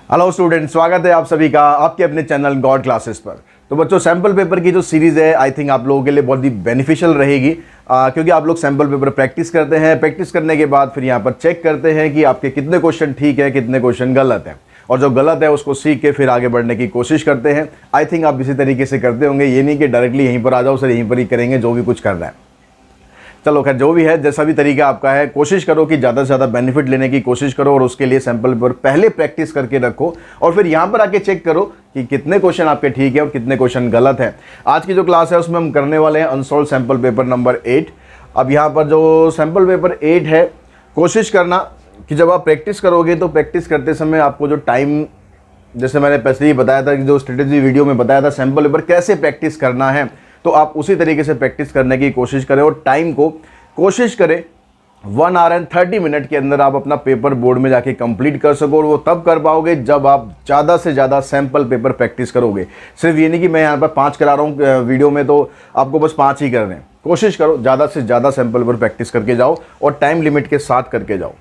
Hello student, स्वागत है आप सभी का आपके अपने चैनल गॉड क्लासेस पर। तो बच्चों, सैम्पल पेपर की जो सीरीज़ है आई थिंक आप लोगों के लिए बहुत ही बेनिफिशियल रहेगी क्योंकि आप लोग सैम्पल पेपर प्रैक्टिस करते हैं। प्रैक्टिस करने के बाद फिर यहाँ पर चेक करते हैं कि आपके कितने क्वेश्चन ठीक है, कितने क्वेश्चन गलत है, और जो गलत है उसको सीख के फिर आगे बढ़ने की कोशिश करते हैं। आई थिंक आप इसी तरीके से करते होंगे, ये नहीं कि डायरेक्टली यहीं पर आ जाओ सर यहीं पर ही करेंगे जो भी कुछ कर रहा है। चलो खैर, जो भी है, जैसा भी तरीका आपका है, कोशिश करो कि ज़्यादा से ज़्यादा बेनिफिट लेने की कोशिश करो और उसके लिए सैम्पल पेपर पहले प्रैक्टिस करके रखो और फिर यहाँ पर आके चेक करो कि कितने क्वेश्चन आपके ठीक है और कितने क्वेश्चन गलत है। आज की जो क्लास है उसमें हम करने वाले हैं अनसॉल्व सैम्पल पेपर नंबर 8। अब यहाँ पर जो सैम्पल पेपर 8 है, कोशिश करना कि जब आप प्रैक्टिस करोगे तो प्रैक्टिस करते समय आपको जो टाइम, जैसे मैंने पहले ही बताया था कि जो स्ट्रेटेजी वीडियो में बताया था सैम्पल पेपर कैसे प्रैक्टिस करना है, तो आप उसी तरीके से प्रैक्टिस करने की कोशिश करें और टाइम को कोशिश करें 1 आवर एंड 30 मिनट के अंदर आप अपना पेपर बोर्ड में जाके कंप्लीट कर सको। और वो तब कर पाओगे जब आप ज़्यादा से ज़्यादा सैम्पल पेपर प्रैक्टिस करोगे। सिर्फ ये नहीं कि मैं यहाँ पर 5 करा रहा हूँ वीडियो में तो आपको बस 5 ही करने हैं। कोशिश करो ज़्यादा से ज़्यादा सैम्पल पेपर प्रैक्टिस करके जाओ और टाइम लिमिट के साथ करके जाओ।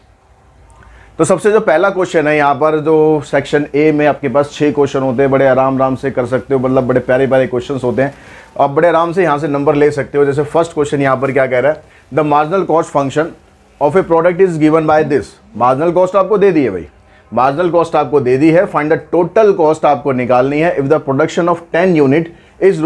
तो सबसे जो पहला क्वेश्चन है यहाँ पर, जो सेक्शन ए में आपके पास 6 क्वेश्चन होते हैं, बड़े आराम से कर सकते हो, मतलब बड़े प्यारे प्यारे क्वेश्चंस होते हैं, आप बड़े आराम से यहाँ से नंबर ले सकते हो। जैसे फर्स्ट क्वेश्चन यहाँ पर क्या कह रहा है, the marginal cost function of a product is given by this. Marginal cost आपको दे दी है भाई, मार्जिनल कॉस्ट आपको दे दी है। फाइंड द टोटल कॉस्ट आपको निकालनी है if the production of 10 unit is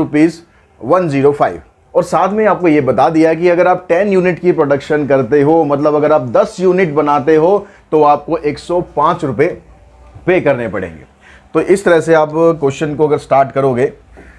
₹105। और साथ में आपको ये बता दिया कि अगर आप 10 यूनिट की प्रोडक्शन करते हो, मतलब अगर आप 10 यूनिट बनाते हो तो आपको 105 रुपये पे करने पड़ेंगे। तो इस तरह से आप क्वेश्चन को अगर स्टार्ट करोगे,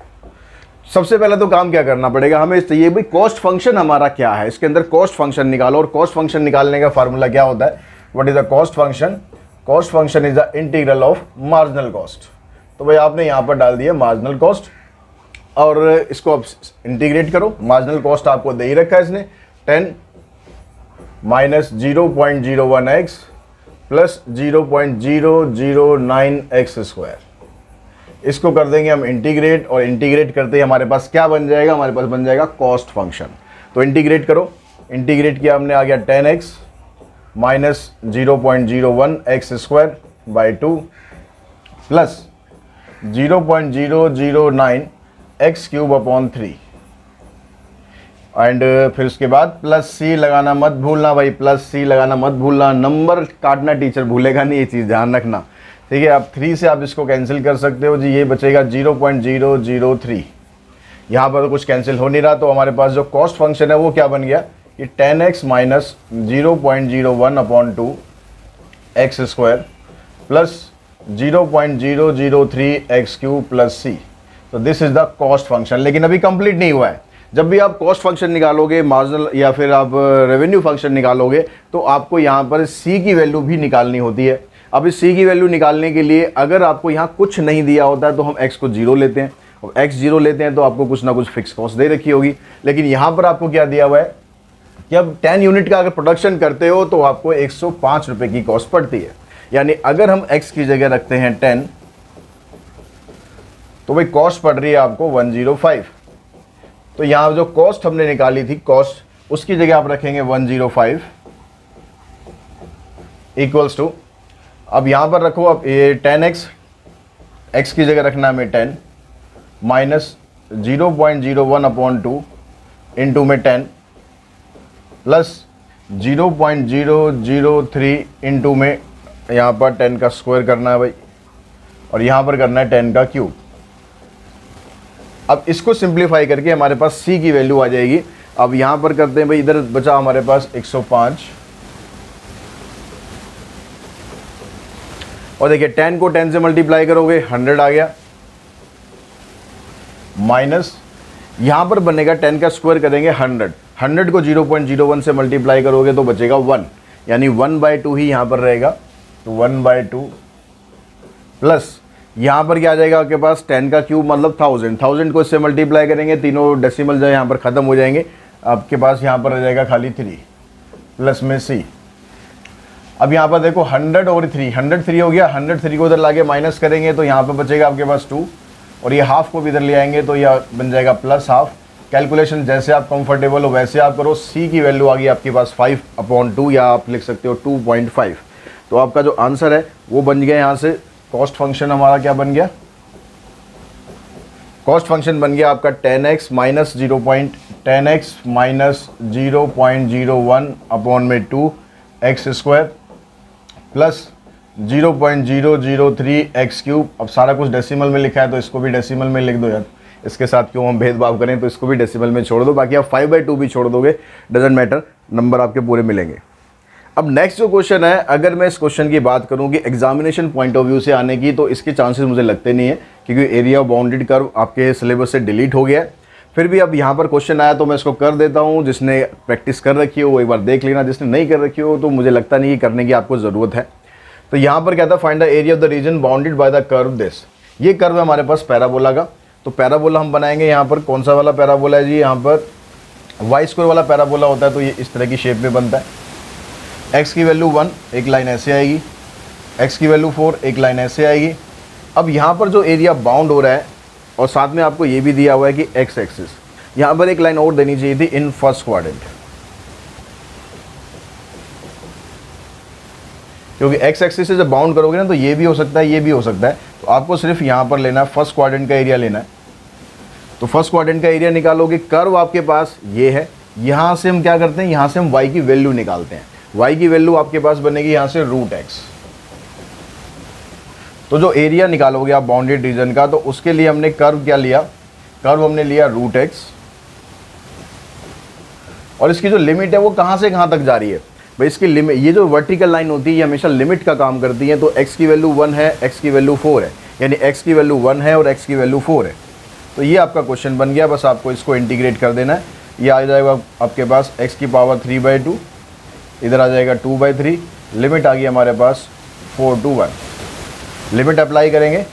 सबसे पहले तो काम क्या करना पड़ेगा हमें, ये भाई कॉस्ट फंक्शन हमारा क्या है, इसके अंदर कॉस्ट फंक्शन निकालो। और कॉस्ट फंक्शन निकालने का फार्मूला क्या होता है, what is the cost function? Cost function is the integral of marginal cost. तो भाई आपने यहाँ पर डाल दिया मार्जिनल कॉस्ट और इसको आप इंटीग्रेट करो। मार्जिनल कॉस्ट आपको दे ही रखा है इसने, 10 minus 0.01x plus 0.009x square. इसको कर देंगे हम इंटीग्रेट, और इंटीग्रेट करते ही हमारे पास क्या बन जाएगा, हमारे पास बन जाएगा कॉस्ट फंक्शन। तो इंटीग्रेट करो, इंटीग्रेट किया हमने, आ गया 10x minus 0.01x square by 2 plus 0.009x cube upon 3 and फिर उसके बाद प्लस सी लगाना मत भूलना भाई, प्लस सी लगाना मत भूलना। नंबर काटना टीचर भूलेगा नहीं, ये चीज़ ध्यान रखना, ठीक है। आप 3 से आप इसको कैंसिल कर सकते हो जी, ये बचेगा 0.003। यहाँ पर तो कुछ कैंसिल हो नहीं रहा, तो हमारे पास जो कॉस्ट फंक्शन है वो क्या बन गया कि 10x minus 0.01 upon 2 x square plus 0.003x cube plus C. तो this is the cost function. लेकिन अभी कंप्लीट नहीं हुआ है। जब भी आप कॉस्ट फंक्शन निकालोगे, मार्जिनल या फिर आप रेवेन्यू फंक्शन निकालोगे, तो आपको यहाँ पर सी की वैल्यू भी निकालनी होती है। अब इस सी की वैल्यू निकालने के लिए अगर आपको यहाँ कुछ नहीं दिया होता है तो हम x को 0 लेते हैं, और x 0 लेते हैं तो आपको कुछ ना कुछ फिक्स कॉस्ट दे रखी होगी। लेकिन यहाँ पर आपको क्या दिया हुआ है कि अब 10 यूनिट का अगर प्रोडक्शन करते हो तो आपको 105 रुपये की कॉस्ट पड़ती है। यानी अगर हम x की जगह रखते हैं 10, तो भाई कॉस्ट पड़ रही है आपको 105। तो यहाँ जो कॉस्ट हमने निकाली थी कॉस्ट, उसकी जगह आप रखेंगे 105 इक्वल्स टू, अब यहाँ पर रखो अब ये 10x, x की जगह रखना है हमें 10 माइनस 0.01 अपॉन 2 इंटू में 10 प्लस 0.003 इंटू में यहाँ पर 10 का स्क्वायर करना है भाई, और यहाँ पर करना है 10 का क्यूब। अब इसको सिंप्लीफाई करके हमारे पास c की वैल्यू आ जाएगी। अब यहाँ पर करते हैं भाई, इधर बचा हमारे पास 105, और देखिए 10 को 10 से मल्टीप्लाई करोगे 100 आ गया, माइनस यहाँ पर बनेगा 10 का स्क्वायर करेंगे 100 को 0.01 से मल्टीप्लाई करोगे तो बचेगा 1, यानी 1/2 ही यहाँ पर रहेगा। तो 1/2 प्लस यहाँ पर क्या आ जाएगा आपके पास 10 का क्यूब मतलब 1000 को इससे मल्टीप्लाई करेंगे, तीनों डेसिमल जो यहाँ पर ख़त्म हो जाएंगे, आपके पास यहाँ पर आ जाएगा खाली 3 प्लस में c। अब यहाँ पर देखो 100 और 3 हो गया, 103 को उधर लाके माइनस करेंगे तो यहाँ पर बचेगा आपके पास 2, और ये हाफ को भी इधर ले आएंगे तो यह बन जाएगा प्लस हाफ। कैलकुलेशन जैसे आप कंफर्टेबल हो वैसे आप करो। c की वैल्यू आ गई आपके पास 5/2, या आप लिख सकते हो 2.5। तो आपका जो आंसर है वो बन गया यहाँ से कॉस्ट फंक्शन हमारा क्या बन गया, कॉस्ट फंक्शन बन गया आपका 10x माइनस 0.01 अपॉन में 2x square plus 0.003 x cube. अब सारा कुछ डेसिमल में लिखा है तो इसको भी डेसिमल में लिख दो यार, इसके साथ क्यों हम भेदभाव करें, तो इसको भी डेसिमल में छोड़ दो, बाकी आप 5/2 भी छोड़ दोगे, डजेंट मैटर, नंबर आपके पूरे मिलेंगे। अब नेक्स्ट जो क्वेश्चन है, अगर मैं इस क्वेश्चन की बात करूं कि एग्जामिनेशन पॉइंट ऑफ व्यू से आने की, तो इसके चांसेस मुझे लगते नहीं है, क्योंकि एरिया बाउंडेड कर्व आपके सिलेबस से डिलीट हो गया है। फिर भी अब यहाँ पर क्वेश्चन आया तो मैं इसको कर देता हूँ, जिसने प्रैक्टिस कर रखी हो वो एक बार देख लेना, जिसने नहीं कर रखी हो तो मुझे लगता नहीं कि करने की आपको ज़रूरत है। तो यहाँ पर क्या था, find the area of the region bounded by the curve this. ये कर्व है हमारे पास पैराबोला का, तो पैराबोला हम बनाएंगे यहाँ पर, कौन सा वाला पैराबोला है जी, यहाँ पर वाई स्क्वायर वाला पैराबोला होता है, तो ये इस तरह की शेप में बनता है। x की वैल्यू 1 एक लाइन ऐसे आएगी, x की वैल्यू 4 एक लाइन ऐसे आएगी। अब यहाँ पर जो एरिया बाउंड हो रहा है, और साथ में आपको ये भी दिया हुआ है कि x एक्सिस, यहाँ पर एक लाइन और देनी चाहिए थी इन फर्स्ट क्वाड्रेंट, क्योंकि x एक्सिस से जब बाउंड करोगे ना तो ये भी हो सकता है, ये भी हो सकता है, तो आपको सिर्फ यहाँ पर लेना है, फर्स्ट क्वाड्रेंट का एरिया लेना है। तो फर्स्ट क्वाड्रेंट का एरिया निकालोगे, कर्व आपके पास ये है, यहाँ से हम क्या करते हैं, यहाँ से हम y की वैल्यू निकालते हैं। y की वैल्यू आपके पास बनेगी यहाँ से √x। तो जो एरिया निकालोगे आप बाउंडेड रीजन का, तो उसके लिए हमने कर्व क्या लिया, कर्व हमने लिया √x, और इसकी जो लिमिट है वो कहाँ से कहाँ तक जा रही है भाई, इसकी लिमिट, ये जो वर्टिकल लाइन होती है ये हमेशा लिमिट का काम करती है। तो x की वैल्यू 1 है, x की वैल्यू 4 है, यानी x की वैल्यू 1 है और x की वैल्यू 4 है। तो ये आपका क्वेश्चन बन गया, बस आपको इसको इंटीग्रेट कर देना है। ये आ जाएगा आपके पास x की पावर 3/2, इधर आ जाएगा 2/3, लिमिट आ गई हमारे पास 4 to 1। लिमिट अप्लाई करेंगे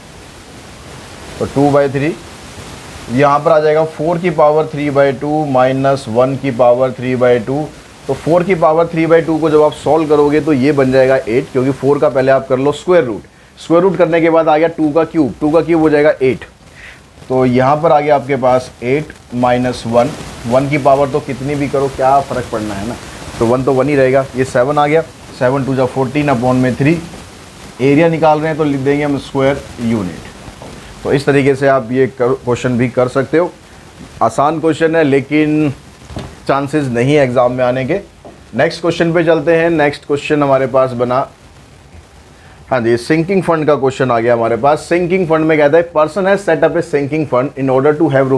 तो 2/3, यहाँ पर आ जाएगा 4 की पावर 3/2 माइनस 1 की पावर 3/2। तो 4 की पावर 3/2 को जब आप सॉल्व करोगे तो ये बन जाएगा 8, क्योंकि 4 का पहले आप कर लो स्क्वायर रूट, स्क्वायर रूट करने के बाद आ गया 2 का क्यूब, 2 का क्यूब हो जाएगा 8। तो यहाँ पर आ गया आपके पास 8 माइनस 1, 1 की पावर तो कितनी भी करो क्या फ़र्क पड़ना है ना, तो 1 तो 1 ही रहेगा। ये 7 आ गया, 7 2 14 अपॉन में 3। एरिया निकाल रहे हैं तो लिख देंगे हम स्क्वायर यूनिट। तो इस तरीके से आप ये क्वेश्चन भी कर सकते हो। आसान क्वेश्चन है लेकिन चांसेस नहीं है एग्जाम में आने के। नेक्स्ट क्वेश्चन पे चलते हैं। नेक्स्ट क्वेश्चन हमारे पास बना, हाँ जी, सिंकिंग फंड का क्वेश्चन आ गया हमारे पास। सिंकिंग फंड में कहता है person has set up a sinking fund in order to have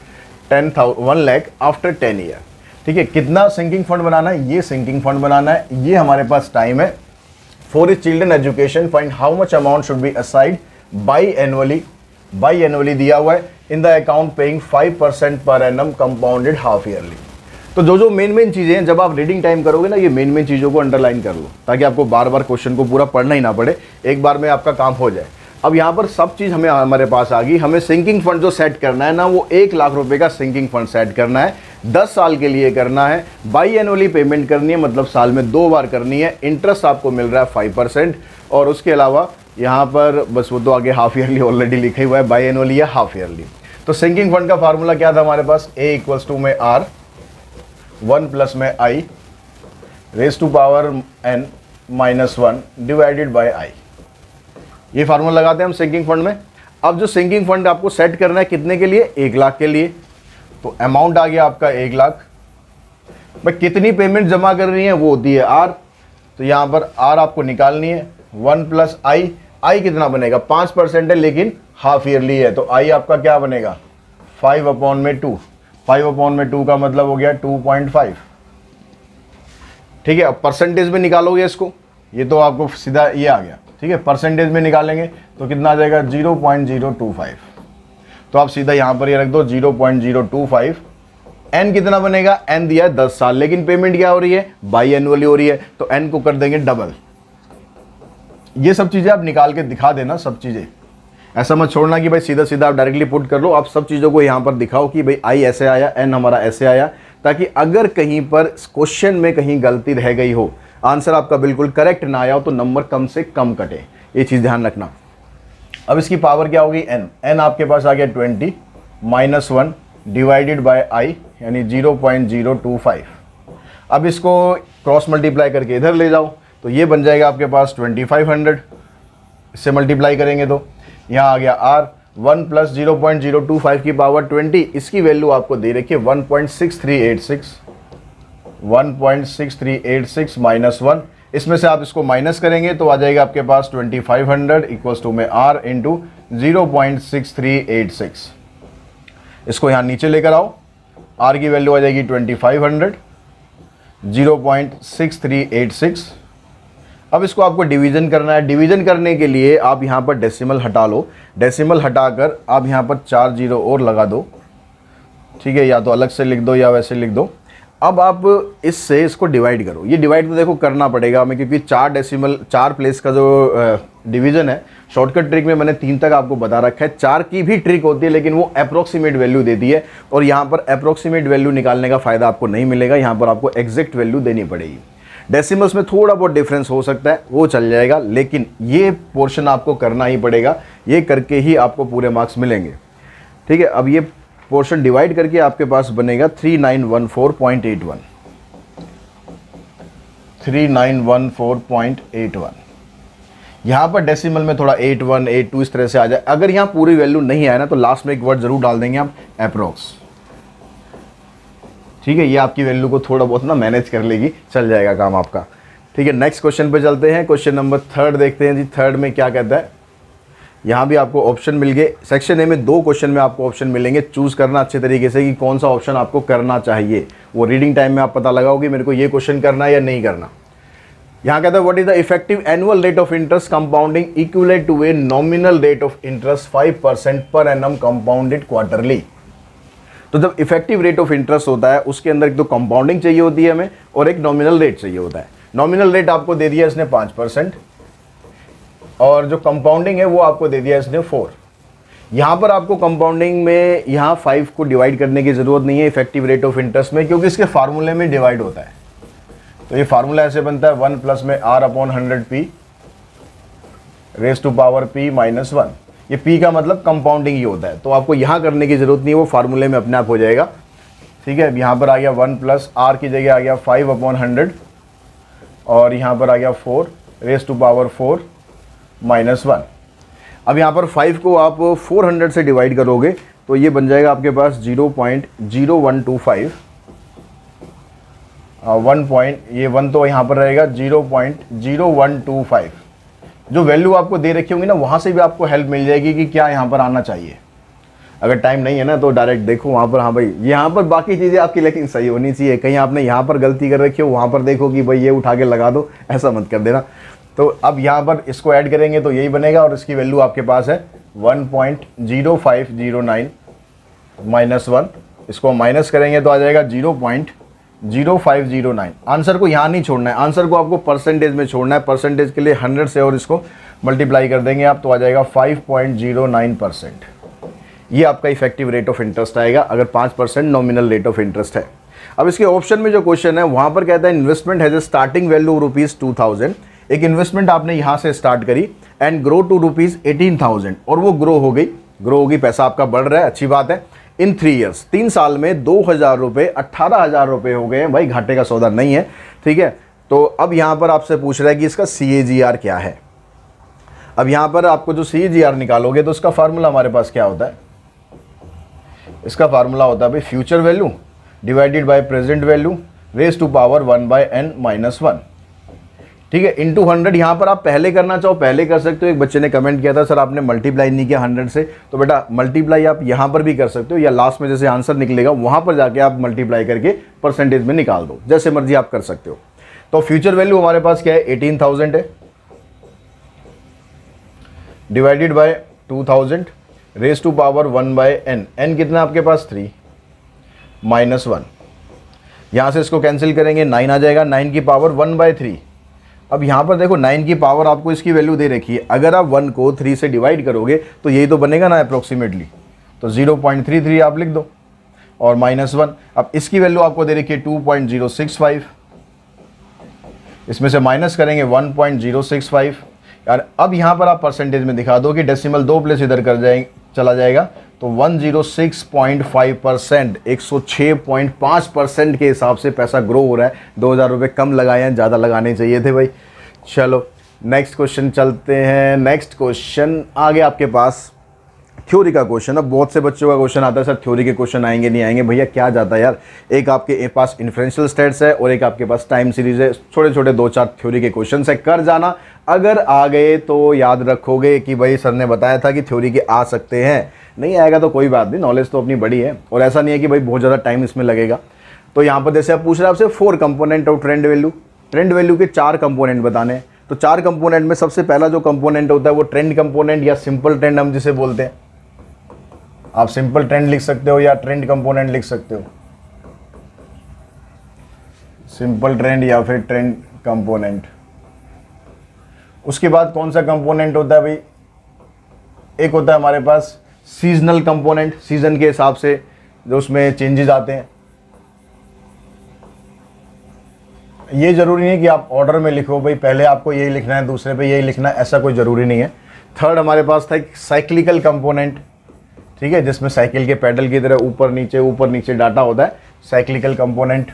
₹1 lakh after 10 year. ठीक है, कितना सिंकिंग फंड बनाना है, ये सिंकिंग फंड बनाना है, ये हमारे पास टाइम है। For is children education find how much amount should be aside biannually दिया हुआ है in the account paying 5% per annum compounded half yearly. तो जो मेन चीज़ें हैं, जब आप रीडिंग टाइम करोगे ना, ये मेन चीज़ों को अंडरलाइन कर लो ताकि आपको बार बार क्वेश्चन को पूरा पढ़ना ही ना पड़े, एक बार में आपका काम हो जाए। अब यहाँ पर सब चीज़ हमारे पास आ गई। हमें सिंकिंग फंड जो सेट करना है ना, वो 1 लाख रुपए का सिंकिंग फंड सेट करना है, 10 साल के लिए करना है, बाई एनुअली पेमेंट करनी है, मतलब साल में 2 बार करनी है। इंटरेस्ट आपको मिल रहा है 5%, और उसके अलावा यहाँ पर बस वो तो आगे हाफ ईयरली ऑलरेडी लिखा हुआ है, बाई एनुअली या हाफ ईयरली। तो सिंकिंग फंड का फार्मूला क्या था हमारे पास, A इक्वल्स टू में R 1 प्लस में I raise to power n minus 1 divided by I। ये फार्मूला लगाते हैं हम सिंकिंग फंड में। अब जो सिंकिंग फंड आपको सेट करना है कितने के लिए, 1 लाख के लिए। तो अमाउंट आ गया आपका 1 लाख। भाई कितनी पेमेंट जमा करनी है वो होती है R। तो यहाँ पर R आपको निकालनी है, 1 प्लस I कितना बनेगा, 5% है लेकिन हाफ ईयरली है, तो I आपका क्या बनेगा 5/2। 5/2 का मतलब हो गया 2.5। ठीक है, अब परसेंटेज में निकालोगे इसको, ये तो आपको सीधा ये आ गया। ठीक है, परसेंटेज में निकालेंगे तो कितना आ जाएगा 0.025। तो आप सीधा यहाँ पर ये रख दो 0.025। n कितना बनेगा, n दिया है 10 साल, लेकिन पेमेंट क्या हो रही है, बाई एनुअली हो रही है, तो n को कर देंगे डबल। ये सब चीज़ें आप निकाल के दिखा देना, सब चीज़ें ऐसा मत छोड़ना कि भाई सीधा सीधा आप डायरेक्टली पुट कर लो। आप सब चीज़ों को यहाँ पर दिखाओ कि भाई I ऐसे आया, n हमारा ऐसे आया, ताकि अगर कहीं पर क्वेश्चन में कहीं गलती रह गई हो, आंसर आपका बिल्कुल करेक्ट ना आया हो, तो नंबर कम से कम कटे। ये चीज़ ध्यान रखना। अब इसकी पावर क्या होगी, n आपके पास आ गया 20 माइनस 1 डिवाइडेड बाय I यानी 0.025। अब इसको क्रॉस मल्टीप्लाई करके इधर ले जाओ तो ये बन जाएगा आपके पास 2500। इससे मल्टीप्लाई करेंगे तो यहाँ आ गया R 1 प्लस 0.025 की पावर 20, इसकी वैल्यू आपको दे रखी है 1.6386 माइनस 1। इसमें से आप इसको माइनस करेंगे तो आ जाएगा आपके पास 2500 इक्वल्स टू में R इंटू 0.6386। इसको यहाँ नीचे लेकर आओ, R की वैल्यू आ जाएगी 2500, 0.6386। अब इसको आपको डिवीजन करना है। डिवीजन करने के लिए आप यहाँ पर डेसिमल हटा लो, डेसिमल हटाकर आप यहाँ पर 4 जीरो और लगा दो, ठीक है, या तो अलग से लिख दो या वैसे लिख दो। अब आप इससे इसको डिवाइड करो। ये डिवाइड तो देखो करना पड़ेगा हमें, क्योंकि 4 प्लेस का जो डिवीज़न है, शॉर्टकट ट्रिक में मैंने 3 तक आपको बता रखा है। 4 की भी ट्रिक होती है लेकिन वो अप्रोक्सीमेट वैल्यू देती है, और यहाँ पर अप्रोक्सीमेट वैल्यू निकालने का फ़ायदा आपको नहीं मिलेगा, यहाँ पर आपको एग्जैक्ट वैल्यू देनी पड़ेगी। डेसिमल्स में थोड़ा बहुत डिफरेंस हो सकता है, वो चल जाएगा, लेकिन ये पोर्शन आपको करना ही पड़ेगा। ये करके ही आपको पूरे मार्क्स मिलेंगे, ठीक है। अब ये पोर्शन डिवाइड करके आपके पास बनेगा 3914.81, 3914.81। यहाँ पर डेसिमल में थोड़ा 81, 82 इस तरह से आ जाए। अगर यहाँ पूरी वैल्यू नहीं आए ना तो लास्ट में एक वर्ड जरूर डाल देंगे आप, अप्रोक्स, ठीक है। ये आपकी वैल्यू को थोड़ा बहुत ना मैनेज कर लेगी, चल जाएगा काम आपका, ठीक है। नेक्स्ट क्वेश्चन पे चलते हैं। क्वेश्चन नंबर 3 देखते हैं जी। 3 में क्या कहता है, यहाँ भी आपको ऑप्शन मिल गए। सेक्शन ए में 2 क्वेश्चन में आपको ऑप्शन मिलेंगे, चूज़ करना अच्छे तरीके से कि कौन सा ऑप्शन आपको करना चाहिए। वो रीडिंग टाइम में आप पता लगाओ कि मेरे को ये क्वेश्चन करना है या नहीं करना। यहाँ कहता है what is the effective annual rate of interest compounding equivalent to a nominal rate of interest 5% per annum compounded quarterly. तो जब इफेक्टिव रेट ऑफ इंटरेस्ट होता है उसके अंदर एक तो कंपाउंडिंग चाहिए होती है हमें, और एक नॉमिनल रेट चाहिए होता है। नॉमिनल रेट आपको दे दिया इसने 5%, और जो कंपाउंडिंग है वो आपको दे दिया इसने 4। यहाँ पर आपको कंपाउंडिंग में यहाँ 5 को डिवाइड करने की ज़रूरत नहीं है इफेक्टिव रेट ऑफ इंटरेस्ट में, क्योंकि इसके फार्मूले में डिवाइड होता है। तो ये फार्मूला ऐसे बनता है 1 प्लस में R/100p raise to power p minus 1। ये p का मतलब कंपाउंडिंग ही होता है, तो आपको यहाँ करने की ज़रूरत नहीं है, वो फार्मूले में अपने आप हो जाएगा, ठीक है। यहाँ पर आ गया 1 प्लस R की जगह आ गया 5/100, और यहाँ पर आ गया 4 रेज़ टू पावर 4 माइनस 1। अब यहाँ पर 5 को आप 400 से डिवाइड करोगे तो ये बन जाएगा आपके पास 0.0125, 1 तो यहाँ पर रहेगा 0.0125। जो वैल्यू आपको दे रखी होंगी ना, वहाँ से भी आपको हेल्प मिल जाएगी कि क्या यहाँ पर आना चाहिए। अगर टाइम नहीं है ना तो डायरेक्ट देखो वहाँ पर, हाँ भाई यहाँ पर बाकी चीज़ें आपकी लेकिन सही होनी चाहिए। कहीं आपने यहाँ पर गलती कर रखी हो, वहाँ पर देखो कि भाई ये उठा के लगा दो, ऐसा मत कर देना। तो अब यहाँ पर इसको ऐड करेंगे तो यही बनेगा, और इसकी वैल्यू आपके पास है 1.0509 माइनस 1। इसको माइनस करेंगे तो आ जाएगा 0.0509। आंसर को यहाँ नहीं छोड़ना है, आंसर को आपको परसेंटेज में छोड़ना है। परसेंटेज के लिए 100 से और इसको मल्टीप्लाई कर देंगे आप, तो आ जाएगा 5.09%। ये आपका इफेक्टिव रेट ऑफ इंटरेस्ट आएगा अगर 5% नॉमिनल रेट ऑफ इंटरेस्ट है। अब इसके ऑप्शन में जो क्वेश्चन है वहाँ पर कहता है investment has a starting value ₹2000। एक इन्वेस्टमेंट आपने यहाँ से स्टार्ट करी एंड ग्रो टू ₹18,000, और वो ग्रो होगी, पैसा आपका बढ़ रहा है, अच्छी बात है। इन 3 ईयर्स, 3 साल में 2,000 रुपये 18,000 रुपये हो गए हैं। भाई घाटे का सौदा नहीं है, ठीक है। तो अब यहाँ पर आपसे पूछ रहा है कि इसका CAGR क्या है। अब यहाँ पर आपको जो CAGR निकालोगे तो इसका फार्मूला हमारे पास क्या होता है, इसका फार्मूला होता है भाई future value divided by present value raise to power 1/n minus 1, ठीक है, इंटू 100। यहाँ पर आप पहले करना चाहो पहले कर सकते हो। एक बच्चे ने कमेंट किया था सर आपने मल्टीप्लाई नहीं किया 100 से, तो बेटा मल्टीप्लाई आप यहाँ पर भी कर सकते हो, या लास्ट में जैसे आंसर निकलेगा वहाँ पर जाके आप मल्टीप्लाई करके परसेंटेज में निकाल दो, जैसे मर्जी आप कर सकते हो। तो फ्यूचर वैल्यू हमारे पास क्या है, 18,000 है, divided by 2000 raise to power 1/n। n कितना आपके पास 3 माइनस 1। यहाँ से इसको कैंसिल करेंगे, 9 आ जाएगा, 9 की पावर 1/3। अब यहाँ पर देखो 9 की पावर आपको इसकी वैल्यू दे रखी है, अगर आप 1 को 3 से डिवाइड करोगे तो यही तो बनेगा ना अप्रोक्सीमेटली, तो 0.33 आप लिख दो और माइनस 1। अब इसकी वैल्यू आपको दे रखी है 2.065, इसमें से माइनस करेंगे 1.065। यार अब यहाँ पर आप परसेंटेज में दिखा दो कि डेसिमल 2 प्लेस इधर कर चला जाएगा, तो 106.5%, 106.5% के हिसाब से पैसा ग्रो हो रहा है। 2,000 रुपये कम लगाए हैं, ज़्यादा लगाने चाहिए थे भाई। चलो नेक्स्ट क्वेश्चन चलते हैं। नेक्स्ट क्वेश्चन आगे आपके पास थ्योरी का क्वेश्चन। अब बहुत से बच्चों का क्वेश्चन आता है सर थ्योरी के क्वेश्चन आएंगे नहीं आएंगे। भैया क्या जाता है यार, एक आपके पास इन्फ्रेंशियल स्टेट्स है और एक आपके पास टाइम सीरीज है, छोटे छोटे 2-4 थ्योरी के क्वेश्चन है, कर जाना। अगर आ गए तो याद रखोगे कि भाई सर ने बताया था कि थ्योरी के आ सकते हैं, नहीं आएगा तो कोई बात नहीं, नॉलेज तो अपनी बड़ी है और ऐसा नहीं है कि भाई बहुत ज़्यादा टाइम इसमें लगेगा। तो यहाँ पर जैसे आप पूछ रहे हैं आपसे 4 component of trend value, trend value के 4 कंपोनेंट बताने हैं। तो 4 कंपोनेंट में सबसे पहला जो कंपोनेंट होता है वो ट्रेंड कंपोनेंट या सिंपल ट्रेंड हम जिसे बोलते हैं। आप सिंपल ट्रेंड लिख सकते हो या ट्रेंड कंपोनेंट लिख सकते हो, सिंपल ट्रेंड या फिर ट्रेंड कंपोनेंट। उसके बाद कौन सा कंपोनेंट होता है भाई, एक होता है हमारे पास सीजनल कंपोनेंट, सीजन के हिसाब से जो उसमें चेंजेस आते हैं। ये जरूरी नहीं कि आप ऑर्डर में लिखो भाई पहले आपको यही लिखना है दूसरे पे यही लिखना है, ऐसा कोई ज़रूरी नहीं है। थर्ड हमारे पास था एक साइक्लिकल कंपोनेंट, ठीक है, जिसमें साइकिल के पेडल की तरह ऊपर नीचे डाटा होता है, साइक्लिकल कंपोनेंट।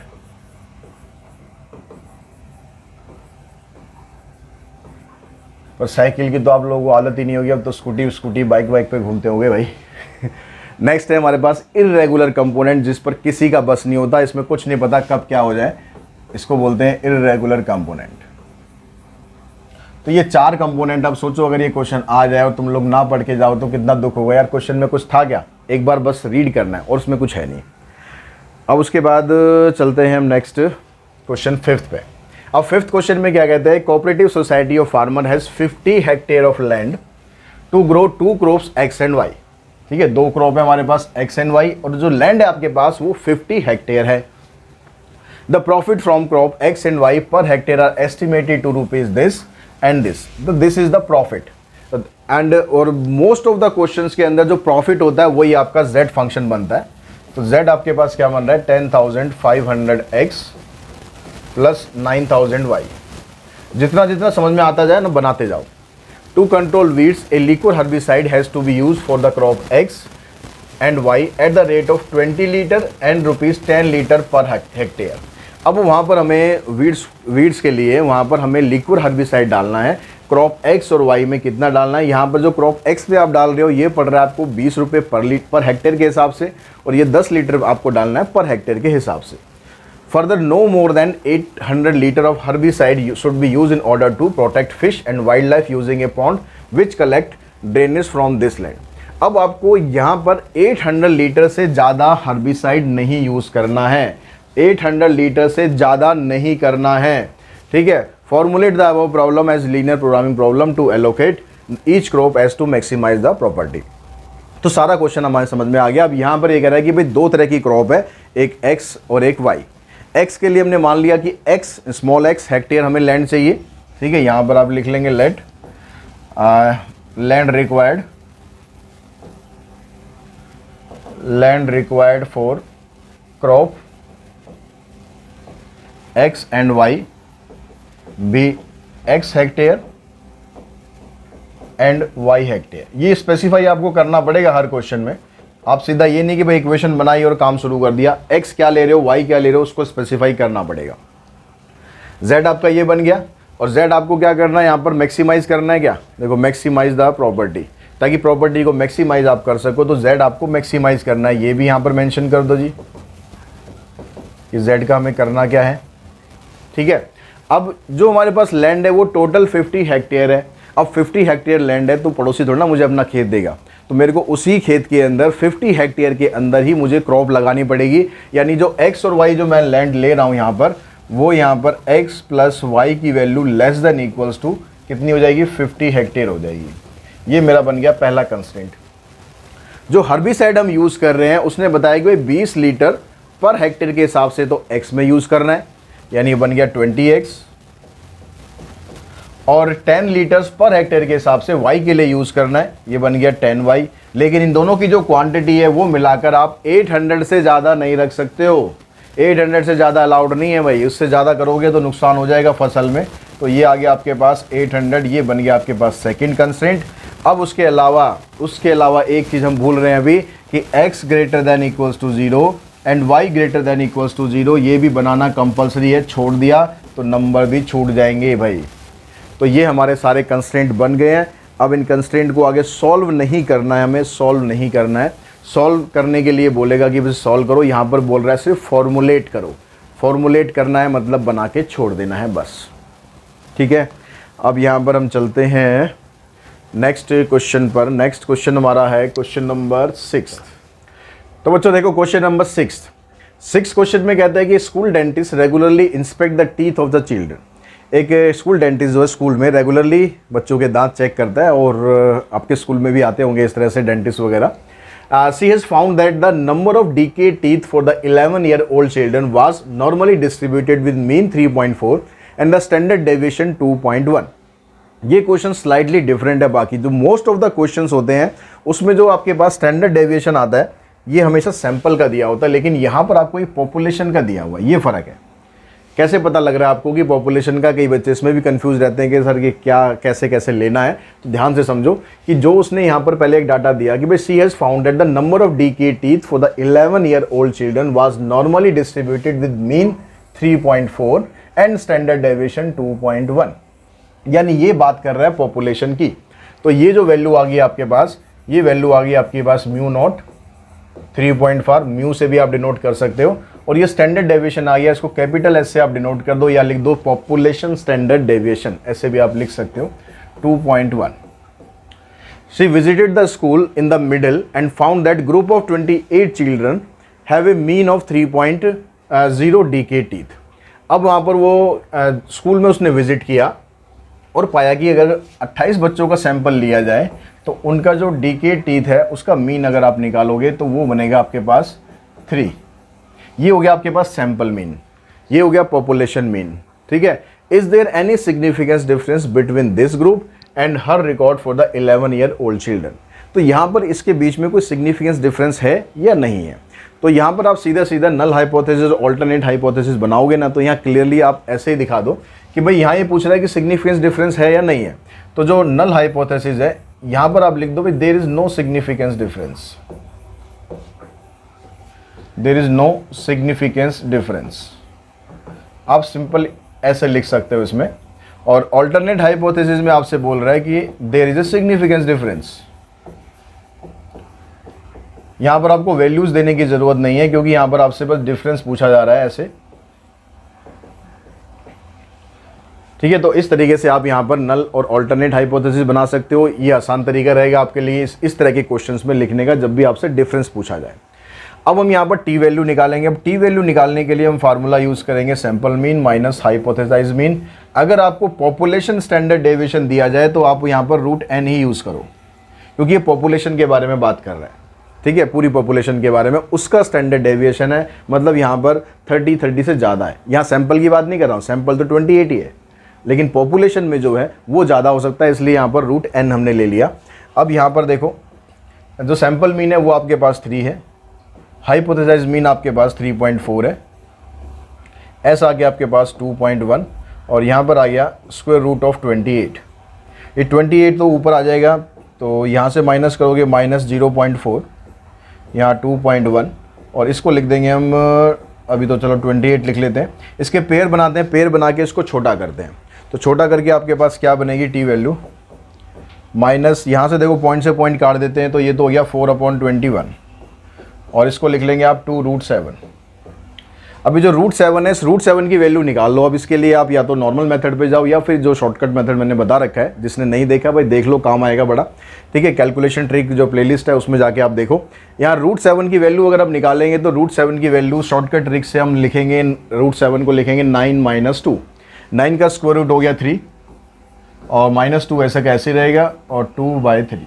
पर साइकिल की तो आप लोगों को आदत ही नहीं होगी, अब तो स्कूटी बाइक पे घूमते होंगे भाई। नेक्स्ट है हमारे पास इर्रेगुलर कंपोनेंट, जिस पर किसी का बस नहीं होता, इसमें कुछ नहीं पता कब क्या हो जाए, इसको बोलते हैं इर्रेगुलर कंपोनेंट। तो ये 4 कंपोनेंट, अब सोचो अगर ये क्वेश्चन आ जाए और तुम लोग ना पढ़ के जाओ तो कितना दुख होगा यार, क्वेश्चन में कुछ था क्या, एक बार बस रीड करना है और उसमें कुछ है नहीं। अब उसके बाद चलते हैं हम नेक्स्ट क्वेश्चन 5th पे। अब 5th क्वेश्चन में क्या कहते हैं, cooperative society of farmer has 50 hectare of land to grow 2 crops X and Y. ठीक है, 2 क्रॉप है हमारे पास एक्स एंड वाई और जो लैंड है आपके पास वो 50 हेक्टेयर है। The profit from crop X and Y per hectare are estimated to rupees this and this. तो this is the profit and और मोस्ट ऑफ द क्वेश्चंस के अंदर जो प्रॉफिट होता है वही आपका z फंक्शन बनता है। तो z आपके पास क्या बन रहा है, 10,500x प्लस 9,000y। जितना जितना समझ में आता जाए ना बनाते जाओ। To control weeds a liquid herbicide has to be use for the crop x and y at the rate of 20 litre and ₹10 litre per hectare. अब वहाँ पर हमें वीड्स के लिए वहाँ पर हमें लिक्विड हर्बिसाइड डालना है, क्रॉप एक्स और वाई में कितना डालना है। यहाँ पर जो क्रॉप एक्स पे आप डाल रहे हो ये पड़ रहा है आपको 20 रुपये पर हेक्टेयर के हिसाब से और ये 10 लीटर आपको डालना है पर हेक्टेयर के हिसाब से। Further no more than 800 litre of herbicide should be use in order to protect fish and wild life using a pond which collect drainage from this land. अब आपको यहाँ पर 800 लीटर से ज़्यादा हर्बिसाइड नहीं यूज़ करना है, 800 लीटर से ज़्यादा नहीं करना है। ठीक है, formulate the above problem as linear programming problem to allocate each crop as to maximise the property. तो सारा क्वेश्चन हमारे समझ में आ गया। अब यहाँ पर ये कह रहा है कि भाई 2 तरह की क्रॉप है, एक एक्स और एक वाई। एक्स के लिए हमने मान लिया कि एक्स स्मॉल एक्स हेक्टेयर हमें लैंड चाहिए। ठीक है, यहाँ पर आप लिख लेंगे let land required for crop x and y be x hectare and y hectare. ये स्पेसिफाई आपको करना पड़ेगा हर क्वेश्चन में। आप सीधा ये नहीं कि भाई इक्वेशन बनाई और काम शुरू कर दिया, x क्या ले रहे हो y क्या ले रहे हो उसको स्पेसिफाई करना पड़ेगा। z आपका ये बन गया और z आपको क्या करना है, यहाँ पर मैक्सिमाइज करना है। क्या देखो, मैक्सिमाइज द प्रॉपर्टी, ताकि प्रॉपर्टी को मैक्सिमाइज आप कर सको तो z आपको मैक्सिमाइज करना है। ये भी यहाँ पर मेंशन कर दो जी कि z का हमें करना क्या है। ठीक है, अब जो हमारे पास लैंड है वो टोटल 50 हेक्टेयर है। अब 50 हेक्टेयर लैंड है तो पड़ोसी थोड़ा ना मुझे अपना खेत देगा, तो मेरे को उसी खेत के अंदर 50 हेक्टेयर के अंदर ही मुझे क्रॉप लगानी पड़ेगी। यानी जो x और y जो मैं लैंड ले रहा हूँ यहाँ पर, वो यहाँ पर x प्लस वाई की value less than equals to कितनी हो जाएगी, 50 हेक्टेयर हो जाएगी। ये मेरा बन गया पहला कंस्ट्रेंट। जो हर्बिसाइड हम यूज़ कर रहे हैं उसने बताया कि 20 लीटर पर हेक्टेयर के हिसाब से तो x में यूज़ करना है, यानी बन गया 20x, और 10 लीटर्स पर हेक्टेयर के हिसाब से y के लिए यूज़ करना है, ये बन गया 10y। लेकिन इन दोनों की जो क्वांटिटी है वो मिलाकर आप 800 से ज़्यादा नहीं रख सकते हो। 800 से ज़्यादा अलाउड नहीं है भाई, उससे ज़्यादा करोगे तो नुकसान हो जाएगा फसल में। तो ये आ गया आपके पास 800, ये बन गया आपके पास सेकंड कंस्ट्रेंट। अब उसके अलावा एक चीज़ हम भूल रहे हैं अभी कि x greater than equals to 0 and y greater than equals to 0, ये भी बनाना कंपलसरी है। छोड़ दिया तो नंबर भी छूट जाएंगे भाई। तो ये हमारे सारे कंस्ट्रेंट बन गए हैं। अब इन कंस्ट्रेंट को आगे सॉल्व नहीं करना है, हमें सॉल्व नहीं करना है। सॉल्व करने के लिए बोलेगा कि बस सॉल्व करो, यहाँ पर बोल रहा है सिर्फ फॉर्मुलेट करो। फॉर्मुलेट करना है मतलब बना के छोड़ देना है बस, ठीक है। अब यहाँ पर हम चलते हैं नेक्स्ट क्वेश्चन पर। नेक्स्ट क्वेश्चन हमारा है क्वेश्चन नंबर 6। तो बच्चों देखो क्वेश्चन नंबर 6 क्वेश्चन में कहता है कि school dentist regularly inspect the teeth of the children. एक स्कूल डेंटिस्ट जो है स्कूल में रेगुलरली बच्चों के दांत चेक करता है, और आपके स्कूल में भी आते होंगे इस तरह से डेंटिस्ट वगैरह। She has found that the number of decayed teeth for the 11-year-old children was normally distributed with mean 3.4 and the standard deviation 2.1। ये क्वेश्चन स्लाइटली डिफरेंट है बाकी जो मोस्ट ऑफ द क्वेश्चंस होते हैं उसमें जो आपके पास स्टैंडर्ड डेविएशन आता है ये हमेशा सैंपल का दिया होता है, लेकिन यहाँ पर आपको एक पॉपुलेशन का दिया हुआ है। ये फ़र्क है। कैसे पता लग रहा है आपको कि पॉपुलेशन का? कई बच्चे इसमें भी कंफ्यूज रहते हैं कि सर ये क्या कैसे कैसे लेना है। तो ध्यान से समझो कि जो उसने यहाँ पर पहले एक डाटा दिया कि भाई she has found that the number of decayed teeth for the 11-year-old children was normally distributed with mean 3.4 and standard deviation 2.1। यानी ये बात कर रहा है पॉपुलेशन की। तो ये जो वैल्यू आ गई आपके पास, ये वैल्यू आ गई आपके पास म्यू नॉट 3.4, म्यू से भी आप डिनोट कर सकते हो। और ये स्टैंडर्ड डेविएशन आ गया, इसको कैपिटल एस से आप डिनोट कर दो या लिख दो पॉपुलेशन स्टैंडर्ड डेविएशन, ऐसे भी आप लिख सकते हो 2.1। She visited the school in the middle and found that group of 28 children have a mean of 3.0 decayed teeth. अब वहाँ पर वो स्कूल में उसने विजिट किया और पाया कि अगर 28 बच्चों का सैंपल लिया जाए तो उनका जो डीके टीथ है उसका मीन अगर आप निकालोगे तो वो बनेगा आपके पास 3। ये हो गया आपके पास सैंपल मीन, ये हो गया पॉपुलेशन मीन, ठीक है। Is there any significance difference between this group and her record for the 11-year-old children. तो यहाँ पर इसके बीच में कोई सिग्निफिकेंस डिफरेंस है या नहीं है। तो यहाँ पर आप सीधा सीधा नल हाइपोथेसिस ऑल्टरनेट हाइपोथेसिस बनाओगे ना, तो यहाँ क्लियरली आप ऐसे ही दिखा दो कि भाई यहाँ ये पूछ रहा है कि सिग्निफिकेंस डिफरेंस है या नहीं है। तो जो नल हाइपोथेसिस है यहाँ पर आप लिख दो भाई there is no significance difference, there is no significance difference. आप सिंपल ऐसे लिख सकते हो इसमें। और ऑल्टरनेट हाइपोथेसिस में आपसे बोल रहा है कि there is a significance difference. यहाँ पर आपको वैल्यूज देने की जरूरत नहीं है क्योंकि यहाँ पर आपसे बस डिफरेंस पूछा जा रहा है ऐसे, ठीक है। तो इस तरीके से आप यहाँ पर नल और ऑल्टरनेट हाइपोथेसिस बना सकते हो। ये आसान तरीका रहेगा आपके लिए इस तरह के क्वेश्चंस में लिखने का जब भी आपसे डिफरेंस पूछा जाए। अब हम यहाँ पर टी वैल्यू निकालेंगे। अब टी वैल्यू निकालने के लिए हम फार्मूला यूज़ करेंगे sample mean minus hypothesise mean. अगर आपको पॉपुलेशन स्टैंडर्ड डेविएशन दिया जाए तो आप यहाँ पर √n ही यूज़ करो क्योंकि ये पॉपुलेशन के बारे में बात कर रहा है, ठीक है। पूरी पॉपुलेशन के बारे में उसका स्टैंडर्ड डेविएशन है, मतलब यहाँ पर 30 से ज़्यादा है। यहाँ सैंपल की बात नहीं कर रहा हूँ, सैंपल तो 28 ही है, लेकिन पॉपुलेशन में जो है वो ज़्यादा हो सकता है, इसलिए यहाँ पर √n हमने ले लिया। अब यहाँ पर देखो जो सैंपल मीन है वो आपके पास 3 है, हाइपोथेसाइज मीन आपके पास 3.4 है, एस आ गया आपके पास 2.1 और यहाँ पर आ गया स्क्वायर रूट ऑफ 28। ये 28 तो ऊपर आ जाएगा तो यहाँ से माइनस करोगे माइनस 0.4, यहाँ 2.1 और इसको लिख देंगे हम अभी तो चलो 28 लिख लेते हैं। इसके पेयर बनाते हैं, पेयर बना के इसको छोटा करते हैं। तो छोटा करके आपके पास क्या बनेगी टी वैल्यू माइनस, यहाँ से देखो पॉइंट से पॉइंट काट देते हैं तो ये तो हो गया 4/21 और इसको लिख लेंगे आप 2√7। अभी जो √7 है इस √7 की वैल्यू निकाल लो। अब इसके लिए आप या तो नॉर्मल मेथड पे जाओ या फिर जो शॉर्टकट मेथड मैंने बता रखा है, जिसने नहीं देखा भाई देख लो, काम आएगा बड़ा, ठीक है। कैलकुलेशन ट्रिक जो प्लेलिस्ट है उसमें जाके आप देखो। यहाँ √7 की वैल्यू अगर आप निकालेंगे तो √7 की वैल्यू शॉर्टकट ट्रिक से हम लिखेंगे, √7 को लिखेंगे 9 - 2। 9 का स्क्वायर रूट हो गया 3 और -2 ऐसा कैसे रहेगा और 2/3।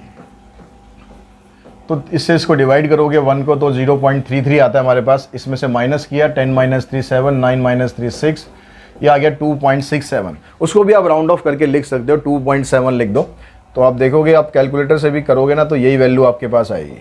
तो इससे इसको डिवाइड करोगे 1 को तो 0.33 आता है हमारे पास। इसमें से माइनस किया 10 - 3 7, 9 - 3 6, ये आ गया 2.67। उसको भी आप राउंड ऑफ करके लिख सकते हो, 2.7 लिख दो। तो आप देखोगे आप कैलकुलेटर से भी करोगे ना तो यही वैल्यू आपके पास आएगी।